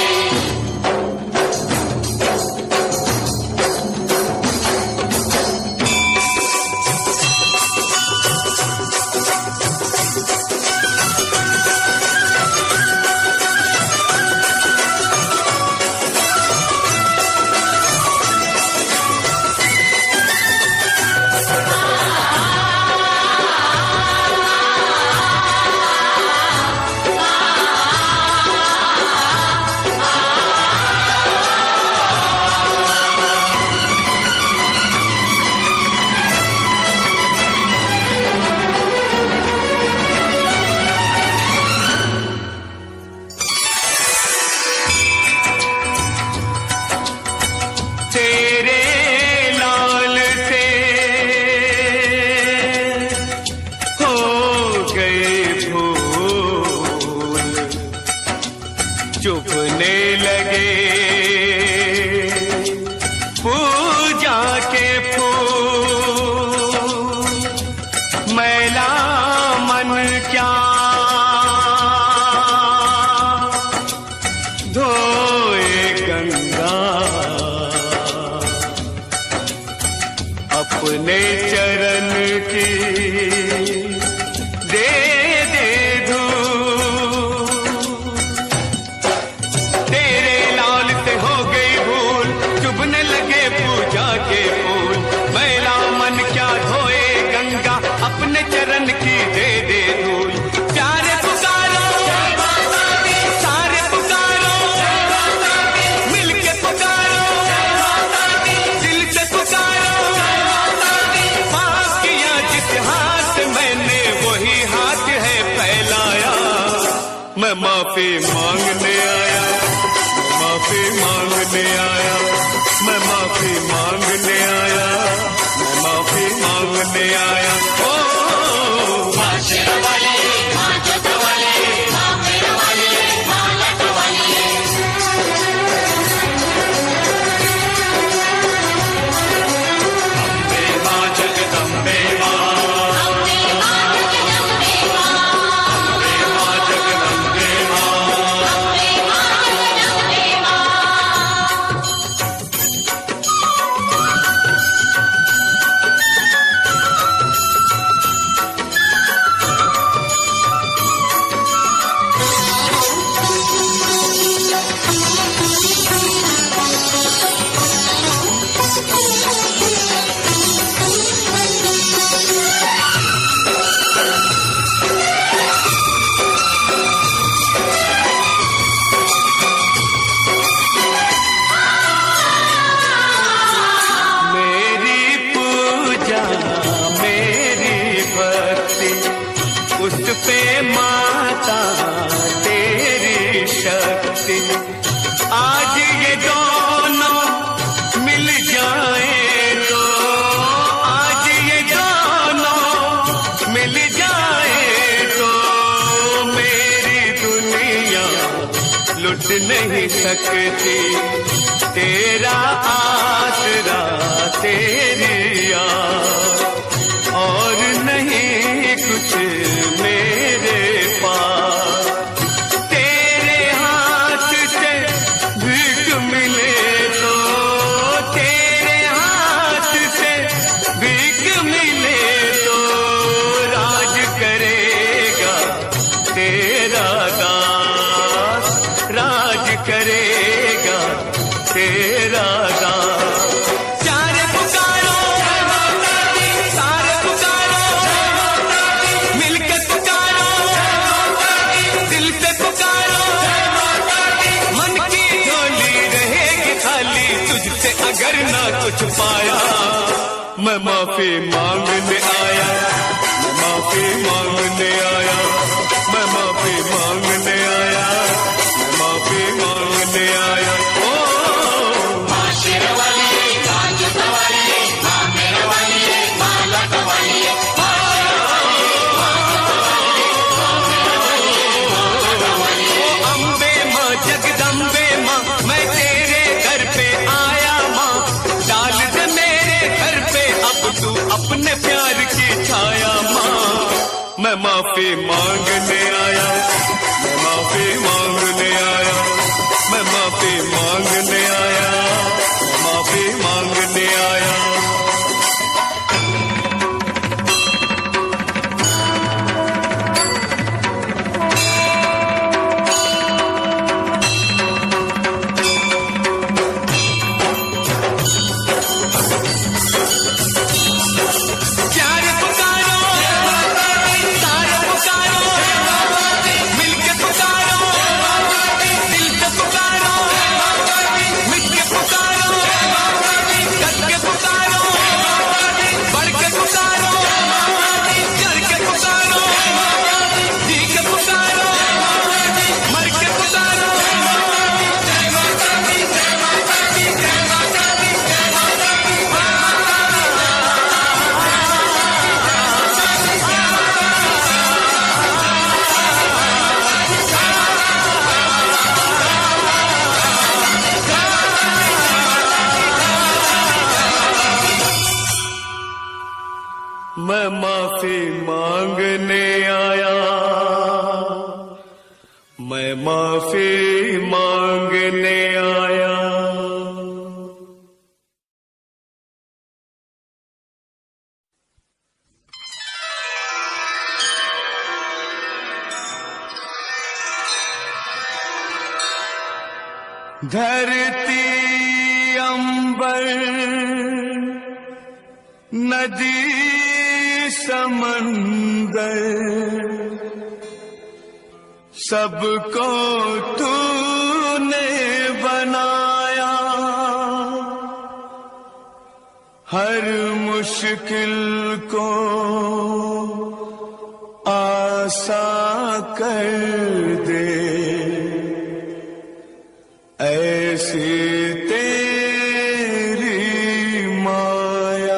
तेरे लाल से हो गए फूल, चुभने लगे पूजा के फूल, मैला मन क्या धोए गंगा, अपने चरण की दे दे धूल। तेरे लाल से हो गई भूल, चुभने लगे पूजा के फूल, मैला मन क्या धोए गंगा, अपने चरण की दे दे धूल। प्यारे पुकारो सारे पुकारो, मिलके पुकारो, दिल से पुकारो, पाप किया जिस हाथ मैंने वही हाथ है फैलाया। मैं माफी मांगने आया, मैं माफी मांगने आया, मैं माफी मांगने आया, मैं माफी मांगने आया। ओ माँ शेरवाली, माँ जोतवाली, माँ मेरवाली, माँ लटवाली। अम्बे माँ जगदम्बे माँ, अम्बे माँ जगदम्बे माँ, अम्बे माँ जगदम्बे माँ, अम्बे माँ जगदम्बे माँ। उस पे माता तेरी शक्ति। आज ये दोनों मिल जाए तो, आज ये दोनों मिल जाए तो मेरी दुनिया लुट नहीं सकती। तेरा आसरा तेरी याद और नहीं कुछ मेरे पास। तेरे हाथ से भीख मिले तो, तेरे हाथ से भीख मिले तो राज करेगा तेरा दास, राज करेगा तेरा दास। सारे पुकारो सारे पुकारो, मिलके पुकारो, दिल से पुकारो। मन की झोली रहेगी खाली तुझसे अगर ना कुछ पाया। मैं माफी मांगने आया, मैं माफी मांगने आया, मैं माफी मांगने आया, मैं माफी मांगने आया। जगदम्बे माँ मैं तेरे घर पे आया माँ, डाल दे मेरे घर पे अब तू अपने प्यार की छाया माँ। मैं माफी मांगने आया, मैं माफी मांगने आया, मैं माफी मांगने आया, मैं माफी मांगने आया। मैं माफी मांगने आया, मैं माफी मांगने आया। धरती अंबर नदी समंदर सबको तूने बनाया। हर मुश्किल को आसान कर दे, ऐसी तेरी माया।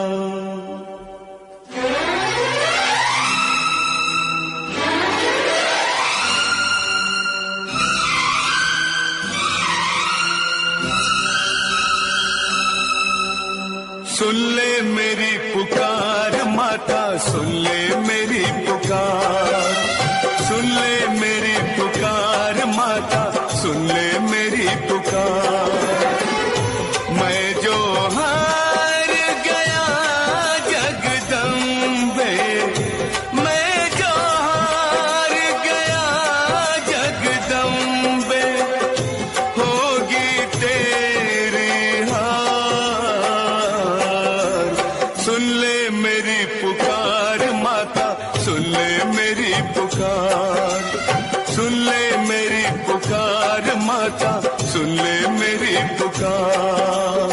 सुन ले मेरी पुकार माता, सुन ले मेरी पुकार, सुन ले मेरी पुकार माता, सुन ले मेरी पुकार। मैं जो हार गया जगदम्बे, मैं जो हार गया जगदम्बे, होगी तेरी हार। सुन ले मेरी पुकार माता, सुन ले मेरी पुकार, सुन ले मेरी पुकार माता, सुन ले मेरी पुकार।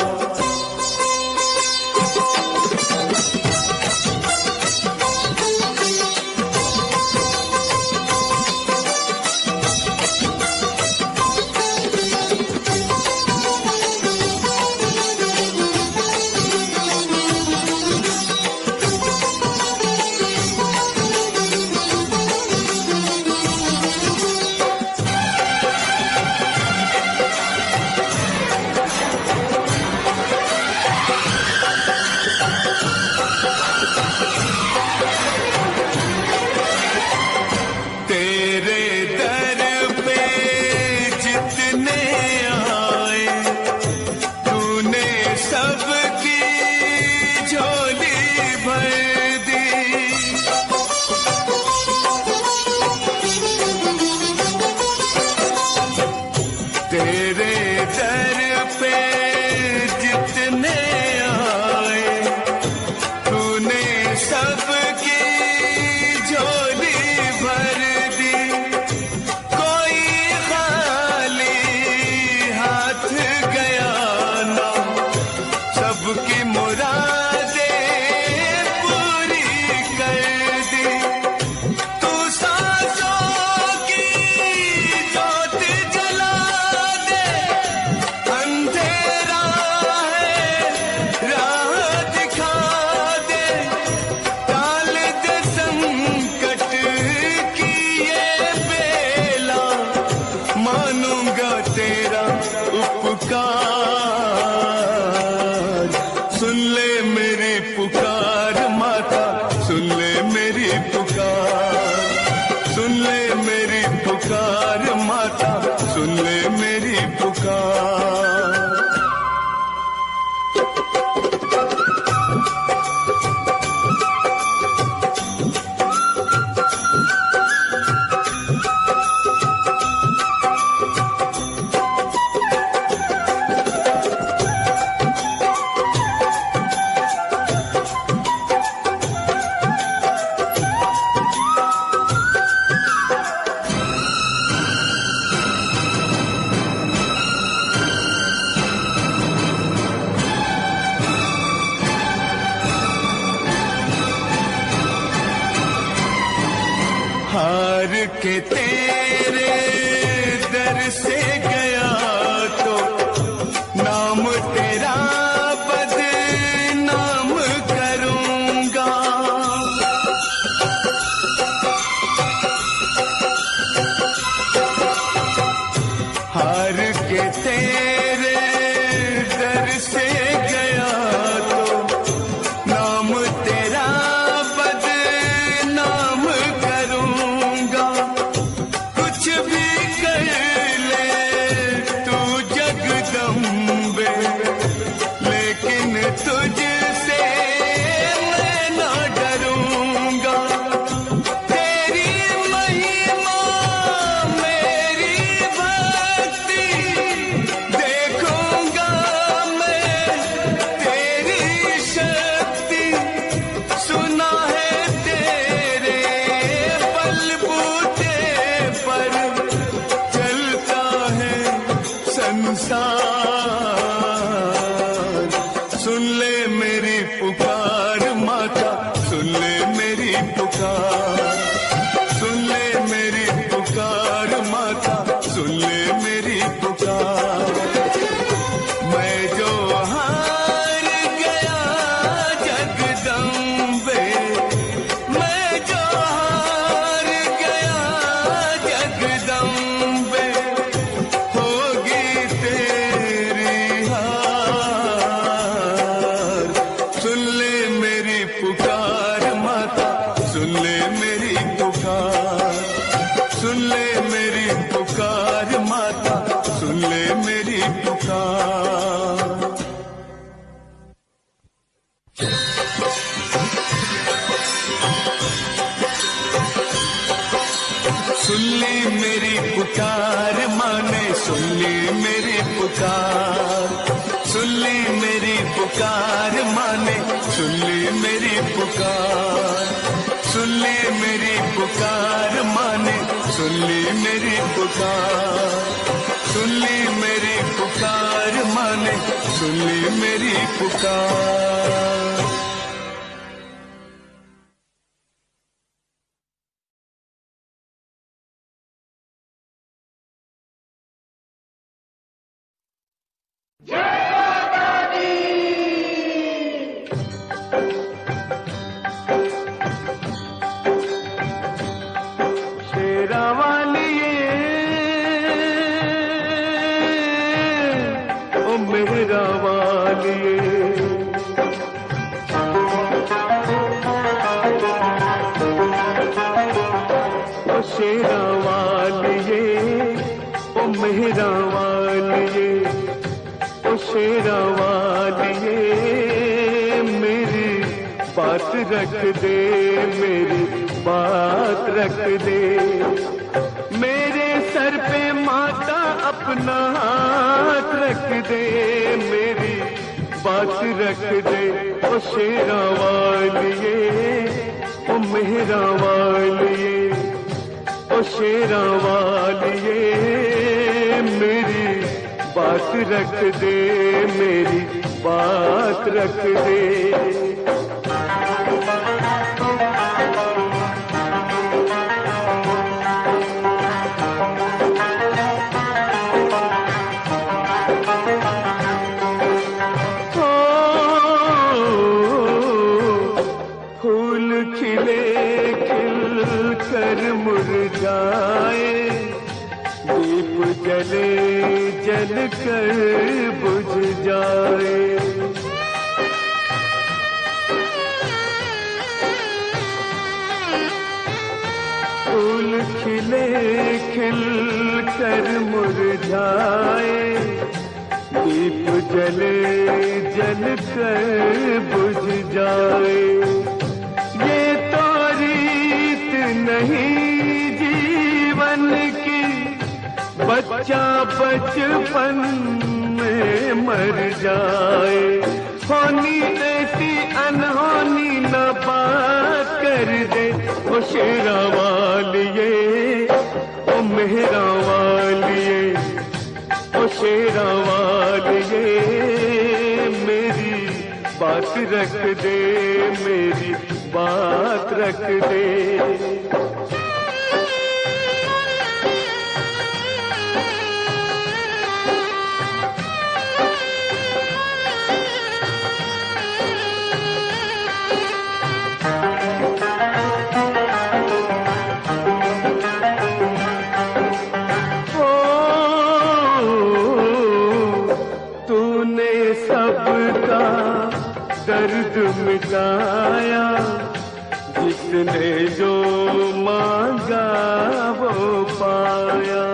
सुन ले मेरी पुकार माता, सुन ले मेरी पुकार। हार के तेरे दर से गया तो नाम तेरा बदनाम करूंगा। हार के तेरे दर से गया तो नाम तेरा बदनाम करूंगा। कुछ भी कर ले तू जगदम्बे, लेकिन तुझसे मैं ना डरूंगा। तेरी महिमा मेरी भक्ति देखूंगा मैं, तेरी शक्ति सुना है तेरे बलबूते पर चलता है संसार। सुन ले मेरी पुकार माता, सुन ले मेरी पुकार। सुन ले मेरी पुकार माता, सुन ले मेरी पुकार। मैं जो हार गया जगदम्बे, मैं जो हार गया जगदम्बे, होगी तेरी हार। सुन ले मेरी पुकार माता, सुन ले मेरी पुकार। सुन ले मेरी पुकार माता, सुन ले मेरी पुकार। सुन ली मेरी पुकार माने, सुन ली मेरी पुकार। सुन ली मेरी पुकार माने, सुन ली मेरी पुकार। सुन ली मेरी पुकार माने, सुन ली मेरी पुकार। सुन ली मेरी पुकार माने, सुन ली मेरी पुकार। शेरा वालिए ओ मेरा वालिए, ओ शेरा वालिए ओ मेरा वालिए, ओ शेरा वालिए मेरी बात रख दे, मेरी बात रख दे। मेरे सर पे माता अपना हाथ रख दे, मेरी बात रख दे। ओ शेरा वालिए ओ मेरा वालिए, ओ शेरा वालिए मेरी बात रख दे, मेरी बात रख दे। फूल खिले खिल कर मुरझाए, दीप जले जल कर बुझ जाए। फूल खिले खिल कर मुरझाए, दीप जले जल कर बुझ जाए। ये तो रीत नहीं जीवन की, बच्चा बचपन में मर जाए। होनी ऐसी अनहोनी न बात कर दे, ओ शेरा वालिए, ओ मेहरा वालिए, ओ शेरा वालिए, मेरी बात रख दे, मेरी बात रख दे। दर्द मिटाया, जिसने जो मांगा वो पाया।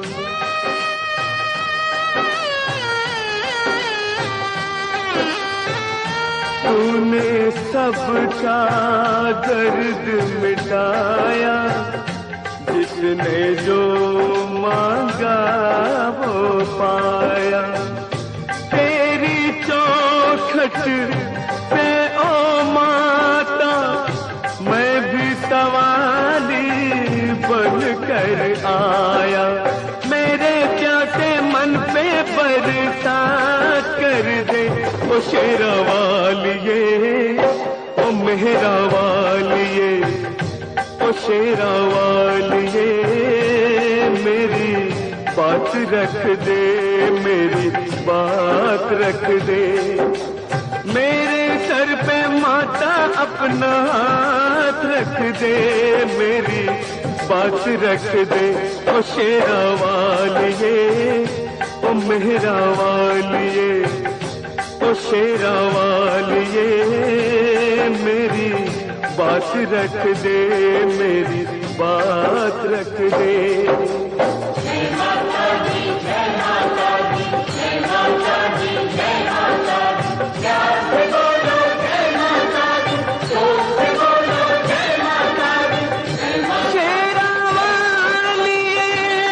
तूने सबका दर्द मिटाया, जिसने जो मांगा वो पाया। तेरी चौखट पे ओ माता, मैं भी सवाली बन कर आया। मेरे प्यासे मन पे बरसात कर दे, ओ शेरा वालिए, ओ मेहरा वालिए, ओ शेरा वालिए, मेरी बात रख दे, मेरी बात रख दे। मेरे सर पे माता अपना हाथ रख दे, मेरी बात रख दे। ओ शेरा वालिए, ओ मेहरा वालिए, ओ शेरा वालिए, मेरी बात रख दे, मेरी बात रख दे। जय माता दी, जय माता दी, जय माता दी, जय माता दी। प्यार से बोलो जय माता दी, जोर से बोलो जय माता दी, जय माता। शेरा वालिए,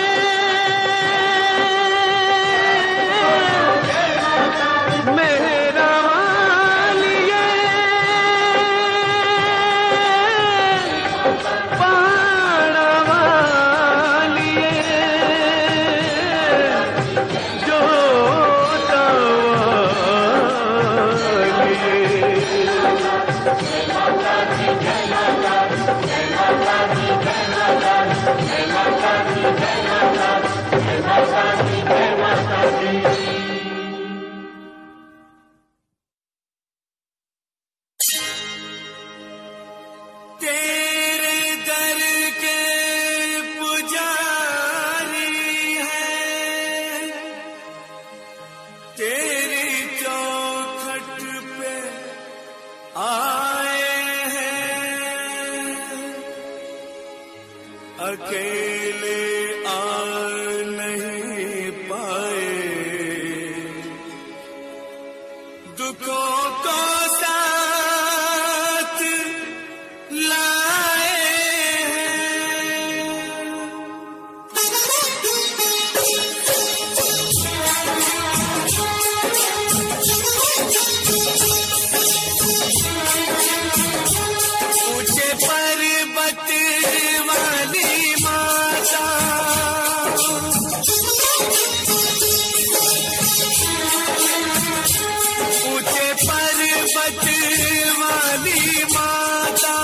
मेहरा वालिए, पाड़ा वालिए, जोता तेरे दर के पुजारी है, तेरी चौखट पे आए हैं, अकेले आ नहीं पाए, दुखों को साथ लाए हैं। ऊंचे पर्वत वाली माता, ऊंचे पर्वत वाली माता,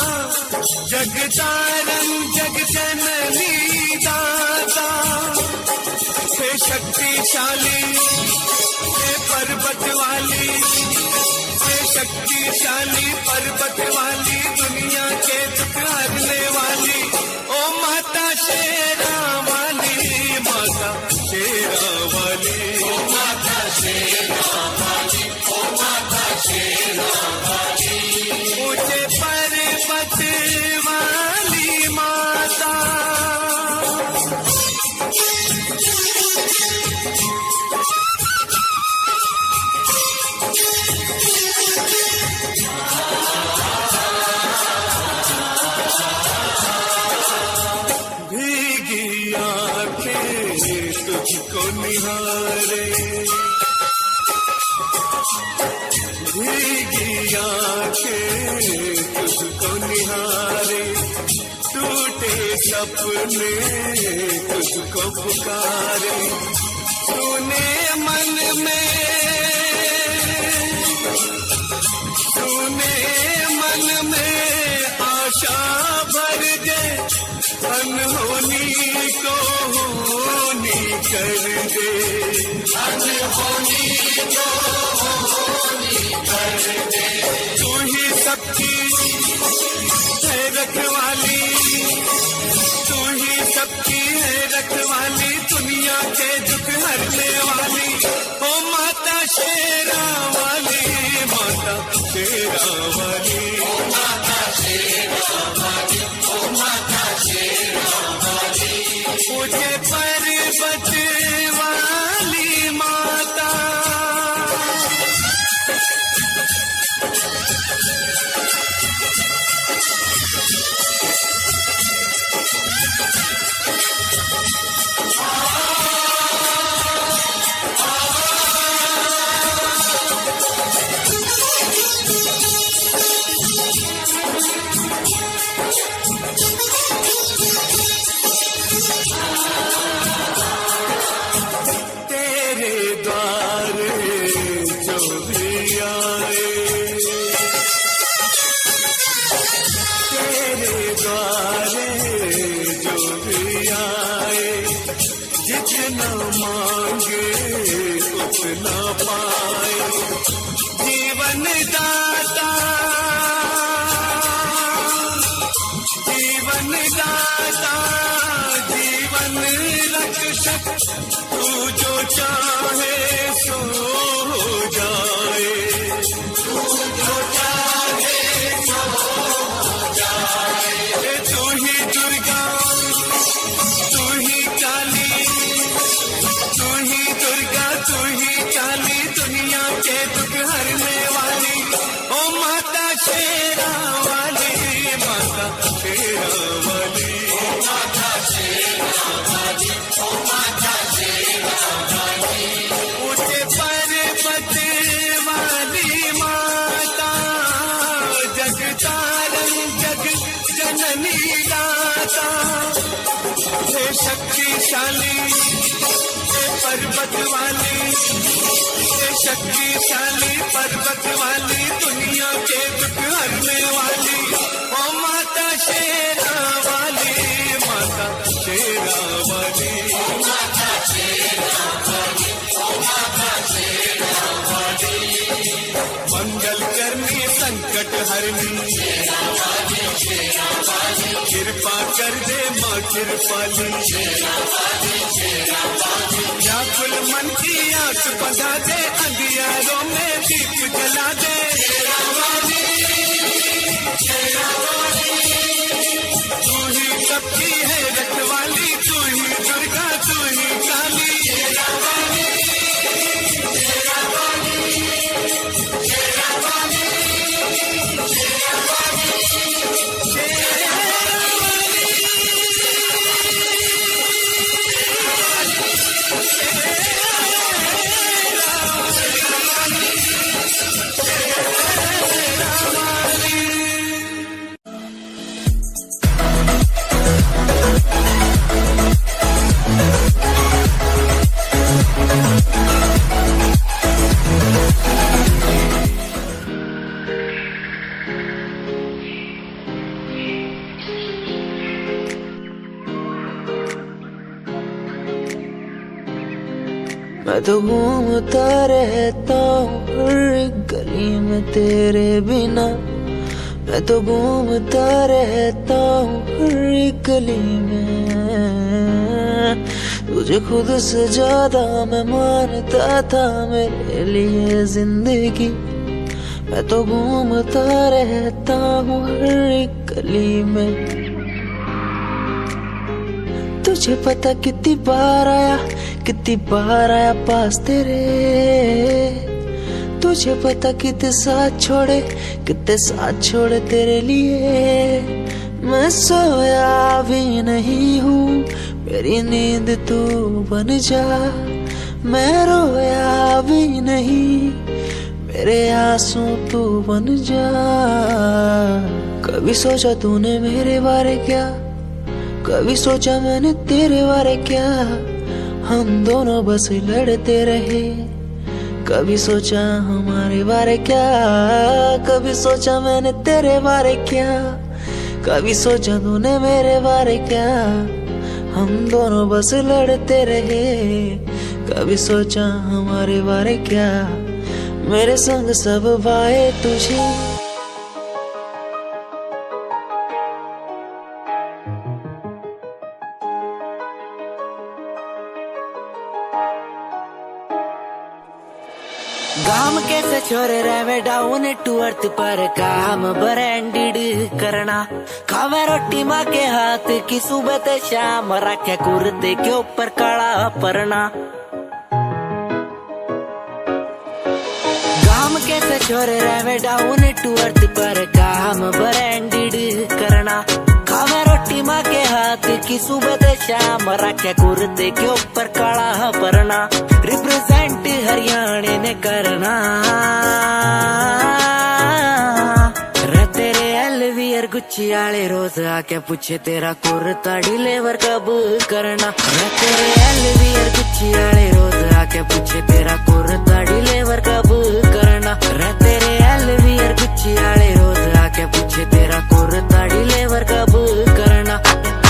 जगतारन जग जननी दाता, हे शक्तिशाली हे पर्वत वाली, हे शक्तिशाली पर्वत वाली, दुनिया के दुख हरने वाली, ओ माता शेरा वाली, माता शेरा वाली, ओ माता शेरा वाली, ओ माता शेरा वाली। ऊंचे पर्वत वाली माता, निहारे, भीगी आंखें तुझको निहारे, टूटे सपने तुझको पुकारे, तूने मन में तूने मन में आशा भर दे, अनहोनी को होनी कर दे, अनहोनी को होनी कर दे। तू ही सबकी है रखवाली, तू ही सबकी है रखवाली, दुनिया के दुख हरने वाली, ओ माता शेरा वाली, माता शेरा वाली, ओ माता शेरा वाली, ओ माता शेरा वाली, मुझे पर्वत वाली माता। ना पाए जीवन दाता, जीवन दाता, जीवन रक्षक, तू जो चाहे सो हो जाए, तू जो चाहे सो हो जाए। तू ही दुर्गा, तू ही काली, तू ही दुर्गा, तू ही काली, दुनिया के दुख हरने वाली, ओ माता शेरा वाली, माता शेरा वाली, ओ माता शेरा वाली, ओ माता शेरा वाली, ऊंचे पर्वत वाली माता, जग तारन जग जननी दाता, हे शक्तिशाली पर्वत वाली, ये शक्तिशाली पर्वत वाली, दुनिया के दुख हरने वाली, ओ माता शेरा वाली, माता शेरा वाली, ओ माता शेरा वाली, ओ माता शेरा वाली, मंगल करनी संकट हरनी शेरा वाली, शेरा वाली, कृपा कर दे माँ कृपाली, शेरा वाली, शेरा वाली, व्याकुल मन की आंख बंधा दे, अंधियारों में दीप जला दे, शेरा वाली, शेरा वाली, तू ही सबकी है रखवाली, तू ही दुर्गा, तू ही काली, शेरा वाली, शेरा वाली, शेरा वाली, शेरा वाली, शेरा मैं तो घूमता रहता हूँ हर गली में तेरे बिना, मैं तो घूमता रहता हूँ हर गली में, तुझे खुद से ज्यादा मैं मानता था मेरे लिए जिंदगी, मैं तो घूमता रहता हूँ हर गली में। तुझे पता कितनी बार आया, कितनी बार आया पास तेरे, तुझे पता कितने साथ छोड़े, कितने साथ छोड़े तेरे लिए। मैं सोया भी नहीं हूँ, मेरी नींद तू बन जा, मैं रोया भी नहीं, मेरे आंसू तू बन जा। कभी सोचा तूने मेरे बारे क्या, कभी सोचा मैंने तेरे बारे क्या। हम दोनों बस लड़ते रहे, कभी सोचा हमारे बारे क्या, कभी सोचा मैंने तेरे बारे क्या, कभी सोचा तूने मेरे बारे क्या। हम दोनों बस लड़ते रहे, कभी सोचा हमारे बारे क्या। मेरे संग सब वाए तुझे, गाम कैसे छोरे रहे डाउन टू अर्थ पर काम ब्रांडेड करना। खावे रोटी माँ के हाथ की सुबह ते शाम, रखे कुर्ते के ऊपर काला परना। गाम कैसे छोरे रहे डाउन टू अर्थ पर काम ब्रांडेड करना। खावे रोटी माँ के हाथ की सुबह ते शाम, रखे कुर्ते के ऊपर काला परना। रिप्रेजेंट हरियाणा ने करना, रे तेरे एलवीआर गुच्ची आले रोज आके पूछे तेरा कुर्ता डिलीवर कब करना। रे तेरे एलवीआर गुच्ची आले रोज आके पूछे तेरा कुर्ता डिलीवर कब करना। रे तेरे एलवीआर गुच्ची आले रोज आके पूछे तेरा कुर्ता डिलीवर कब करना।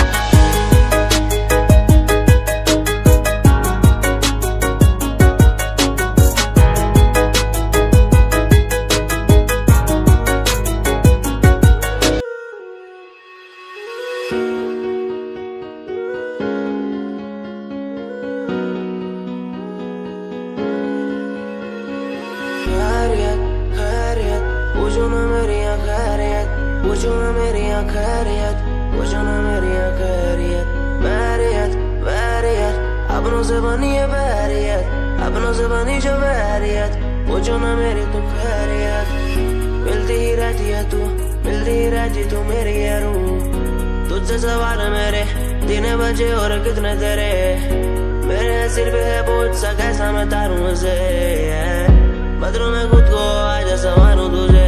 पूछो ना मेरी खैरियत, पूछो ना मेरी खैरियत, पूछो ना मेरी खैरियत। बैरियत बैरियत अपनों से बनी है बैरियत, अपनों से बनी जो बैरियत। पूछो ना मेरी तू खैरियत, मिलती ही रहती है तू, मिलती ही रहती तू मेरी है रूह। तुझसे सवाल मेरे दिन बजे और कितने तेरे, मेरे सिर पे है बोझ सा कैसा मैं तारूं उसे। बदलूं मैं खुद को आज संवारूं तुझे,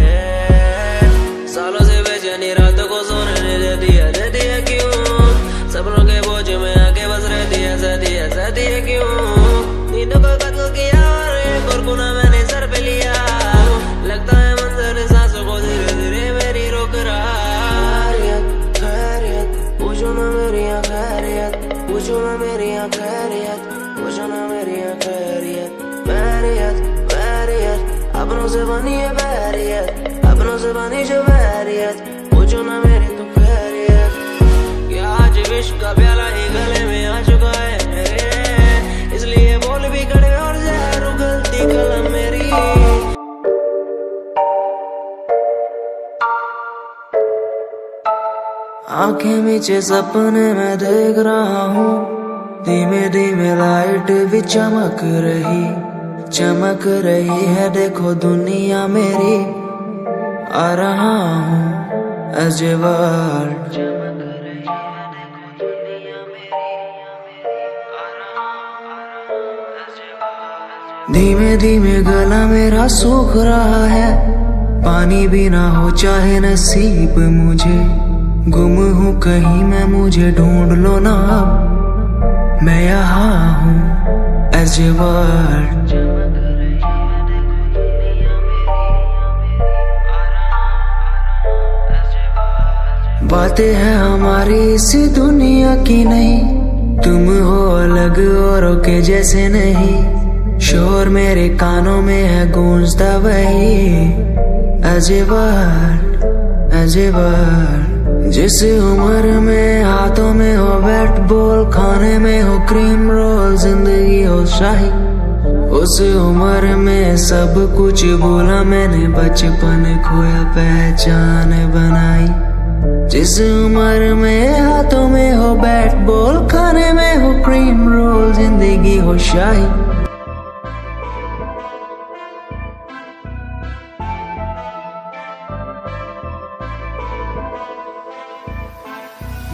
सालों से बेचैनी रात को सोने नहीं देती है, देती है क्यों। सपनों के बोझ में आके बस रहती है, सहती है सहती है क्यों। नींदों को कत्ल किया और एक और गुनाह मैंने सर पे लिया, लगता है मंजर सांसों को धीरे धीरे मेरी रोक रहा। खैरियत खैरियत पूछो ना मेरी खैरियत, पूछो ना मेरी खैरियत, पूछो ना मेरी खैरियत। बैरियत बैरियत अपनों से बनी है बैरियत, अपनों से बनी जो बैरियत। पूछो ना मेरी तू खैरियत, क्या आज विश्व का प्याला ही गले में आ चुका है मेरे, इसलिए बोल भी कड़े और जहर उगलती कलम मेरी। आंखें मीचे सपने में देख रहा हूँ, धीमे धीमे लाइट भी चमक रही, चमक रही है देखो दुनिया मेरी। आ रहा हूँ as a world, धीमे धीमे गला मेरा सूख रहा है, पानी भी ना हो चाहे नसीब मुझे। गुम हूँ कहीं मैं, मुझे ढूंढ लो ना अब, मैं यहाँ हूँ as a world। बातें हैं हमारी इसी दुनिया की नहीं, तुम हो अलग औरों के जैसे नहीं। शोर मेरे कानों में है गूंजता वही as a word, as a word। जिस उम्र में हाथों में हो बैट बॉल, खाने में हो क्रीम रोल, जिंदगी हो शाही, उस उम्र में सब कुछ भूला मैंने, बचपन खोया पहचान बनाई। जिस उम्र में हाथों में हो बैट बॉल, खाने में हो क्रीम रोल, जिंदगी हो शाही।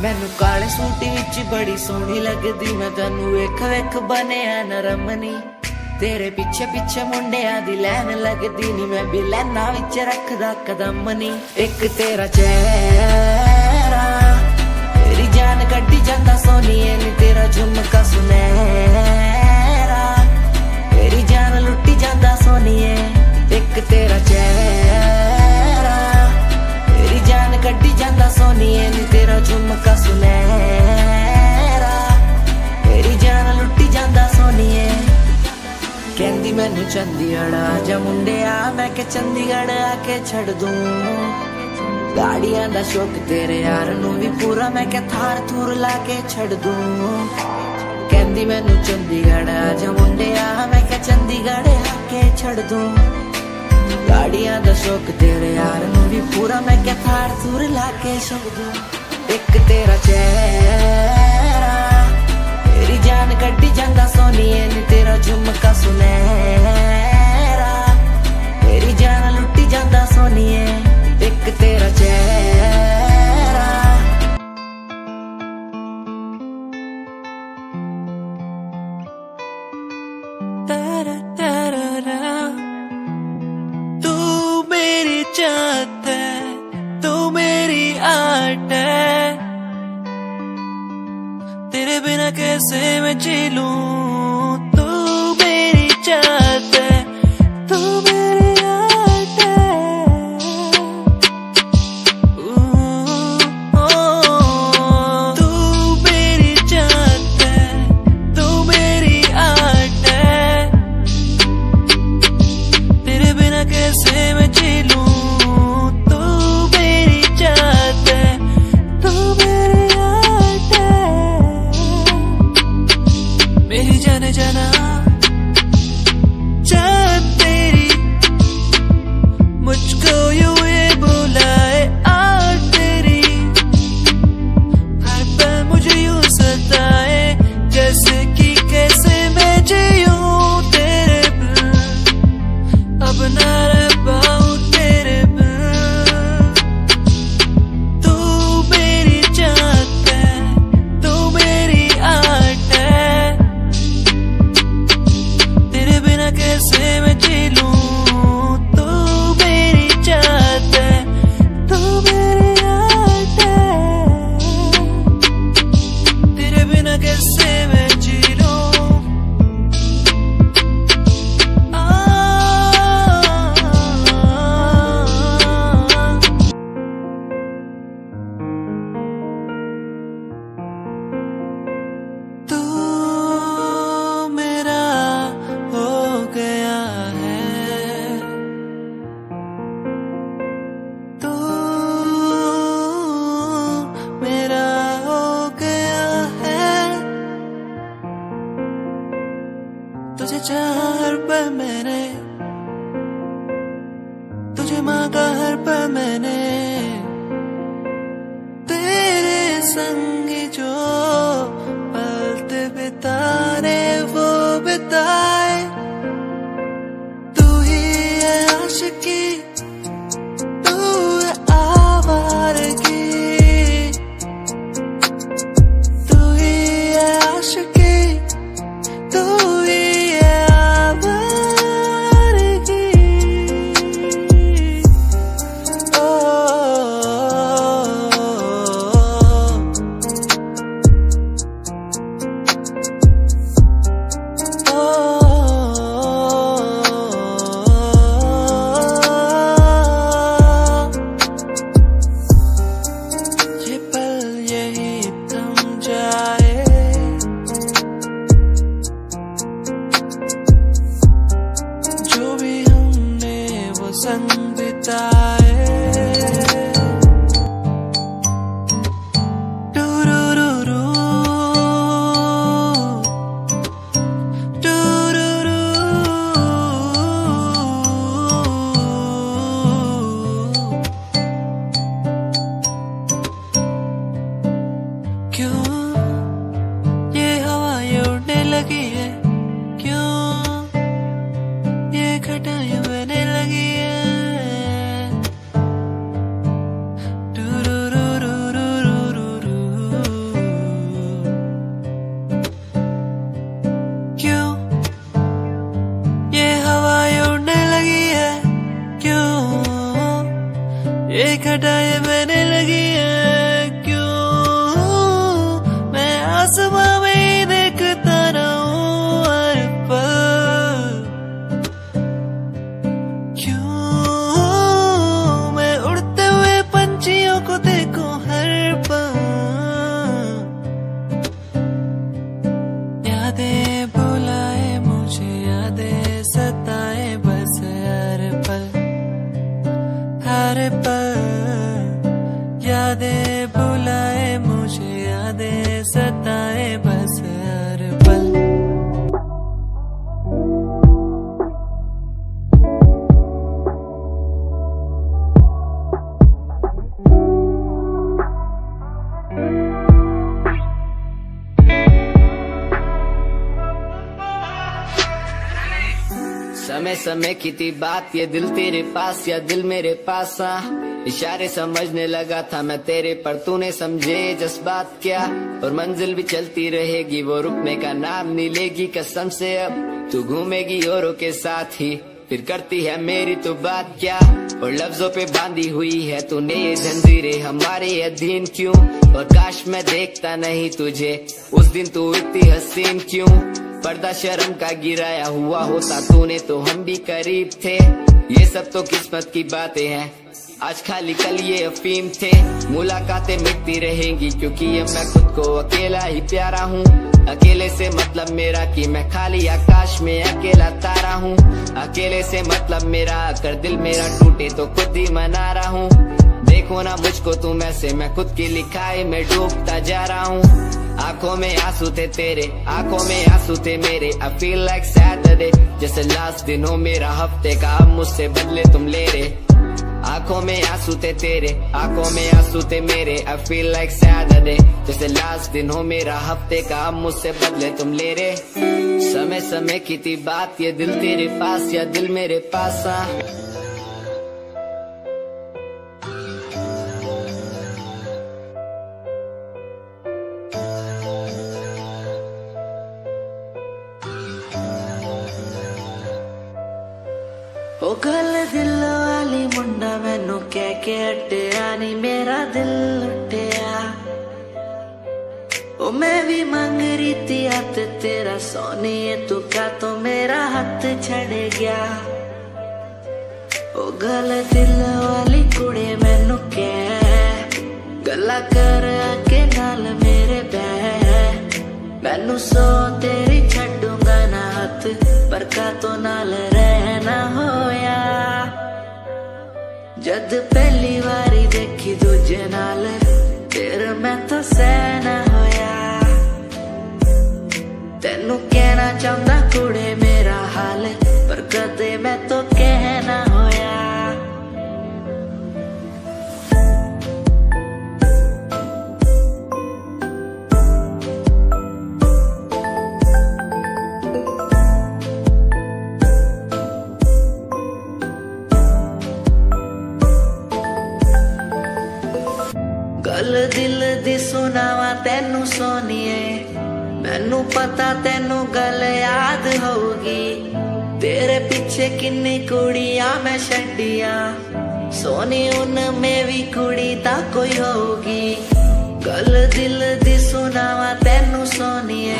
मैनू काले सूट विच बड़ी सोहनी लगदी, मैं तैनू वेख वेख बनिया नरमनी। तेरे पीछे पीछे मुंडिया दी लैन लगदी नी, मैं भी लैना विच रखदा कदम नी। एक तेरा चेहरा तेरी जान कड्डी जांदा सोनिए नी, तेरा झुमका सुनहरा तेरी जान लुट्टी जांदा सोनिए। एक तेरा चेहरा तेरी जान कड्डी जांदा सोनिए नी, तेरा झुमका सुनहरा तेरी जान लुट्टी जांदा सोनिए। कहंदी मैनू चंडीगढ़ आजा मुंडिया, मैं के चंडीगढ़ आके छड़ दूं गाड़ियां दा शौक तेरे यार नू भी पूरा, मैं के थार थूर लाके छड़ दूं। कहंदी मैनू चंडीगढ़ आजा मुंडिया, मैं के चंडीगढ़ आके छड़ दूं गाड़ियां दा शौक तेरे यार नू भी पूरा, मैं के थार थूर लाके छड़ दूं। एक तेरा चेहरा तेरी जान कड्डी जांदा सोनिए नी, तेरा झुमका सुनहरा तेरी जान लुट्टी जांदा सोनिए। एक तेरा चेहरा तू मेरी चाहत है, तू मेरी आर्ट है, तेरे बिना कैसे मैं जी लूं। तू मेरी चाहत है, तू मेरी आर्ट है, तू मेरी चाहत है, तू मेरी आर्ट है, तेरे बिना कैसे मैं जी लूं। तू मेरी चाहत है, तू मेरी आर्ट है, मेरी जाने जाना चाहत तेरी, मुझको यूं ये बुलाए आर्ट तेरी, हर पल मुझे यूं सताए जैसे कि कैसे मैं जीऊं तेरे बिन, अब ना रह पाऊं तेरे बिन। तू मेरी चाहत है, तू मेरी आर्ट है, तेरे बिना कैसे मैं जी लूं। तू मेरी चाहत है, तू मेरी आर्ट है, तेरे बिना कैसे मैं जी लूं। आ, तू मेरा हो गया है, तू मेरा हो गया है, तुझे चाहा हर पल मैंने, तुझे मांगा हर पल मैंने, तेरे संग जो पल बिताने वो बिताए। तू ही है आशिकी, तू है आवारगी, तू ही है आशिकी, तू ही है आवारगी। ओ, ये पल यही थम जाए, जो भी हमने वो संग बिताए। टूरूरूरू, टूरूरू, क्यों ये हवा ये उड़ने लगी है, क्यों ये घटाएं बहने लगी है। टूरूरूरूरूरूरू, सताए बस हर पल। समय समय की थी बात, ये दिल तेरे पास या दिल मेरे पास आ। इशारे समझने लगा था मैं तेरे, पर तूने समझे जज्बात क्या। और मंजिल भी चलती रहेगी, वो रुकने का नाम नहीं लेगी कसम से। अब तू घूमेगी औरों के साथ ही, फिर करती है मेरी तो बात क्या। और लफ्जों पे बांधी हुई है तूने ये जंजीरें, हमारे अधीन क्यों। और काश मैं देखता नहीं तुझे उस दिन, तू इतनी हसीन क्यों। पर्दा शर्म का गिराया हुआ होता तूने तो हम भी करीब थे। ये सब तो किस्मत की बातें हैं, आज खाली कल ये अफीम थे। मुलाकातें मिटती रहेंगी क्योंकि ये मैं खुद को अकेला ही प्यारा हूँ। अकेले से मतलब मेरा कि मैं खाली आकाश में अकेला तारा हूँ। अकेले से मतलब मेरा अगर दिल मेरा टूटे तो खुद ही मना रहा हूँ। देखो ना मुझको तुम ऐसे, मैं खुद की लिखाई में डूबता जा रहा हूँ। आंखों में आंसू थे तेरे, आंखों में आंसू थे मेरे। I feel like Saturday, जैसे लास्ट दिन हो मेरा हफ्ते का, अब मुझसे बदले तुम ले रहे। आंखों में आंसू थे तेरे, आंखों में आंसू थे मेरे। I feel like Saturday, जैसे लास्ट दिन हो मेरा हफ्ते का, अब मुझसे बदले तुम ले रहे। समय समय की थी बात, ये दिल तेरे पास या दिल मेरे पास आ। ओ गल दिल वाली मुंडा मैनू कह के हटिया नी, मेरा दिल लुटिया। ओ मैं भी मांग रही थी हाथ तेरा सोनिए, तू क्या तो मेरा हाथ छड़ गया। ओ गल दिल वाली कुड़े मैनू कह गल्ला कर के नाल मेरे बह। मैनू सो तेरी छड्डूंगा ना हाथ, पर का तो नाल रहना होया। जद पहली बारी देखी दूजे नाल, फिर मैं तो सहना होया। तेनू कहना चाहता कुड़े मेरा हाल, पर कदे मैं तो कहना होया। गल दिल दी सुनावा तेनू सोनिए, मैनू पता तेनू गल याद होगी। तेरे पीछे किन्नी कुड़ियां मैं छड्डियां, सोनी उनमें भी कुड़ी ता कोई होगी। गल दिल दी सुनावा तेनू सोनिए।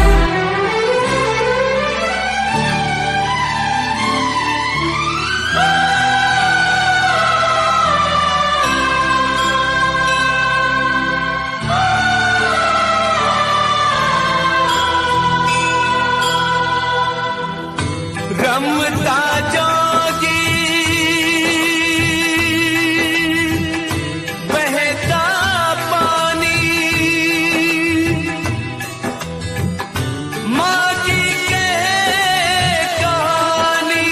रमता जोगी बहता पानी, माँ की कहे कहानी।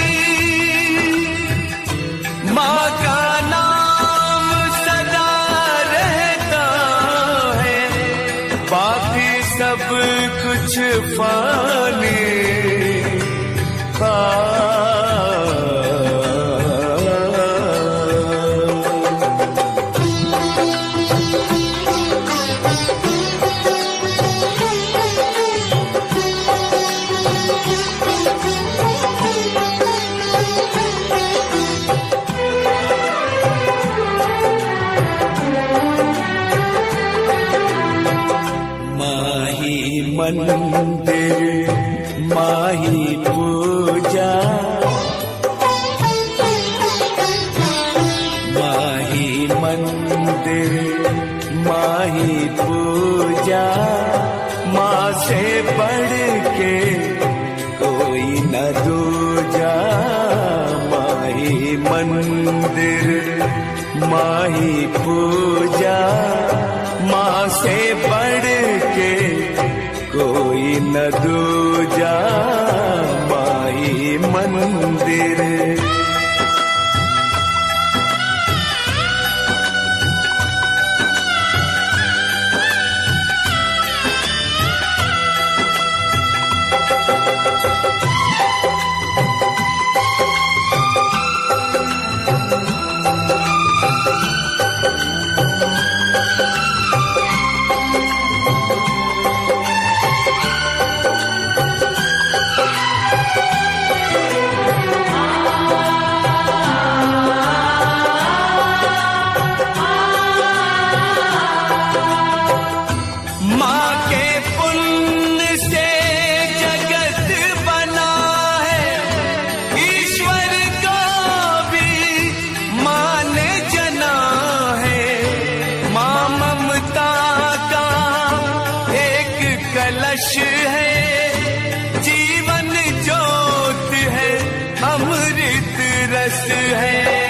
माँ का नाम सदा रहता है, बाकी सब कुछ फानी। माही मंदिर माही पूजा, माही मंदिर माही पूजा। माँ से बढ़ के कोई न दूजा। माही मंदिर माही पूजा, माँ से बढ़ के न दूजा माई मंदिर। कलश है, जीवन ज्योत है, अमृत रस है।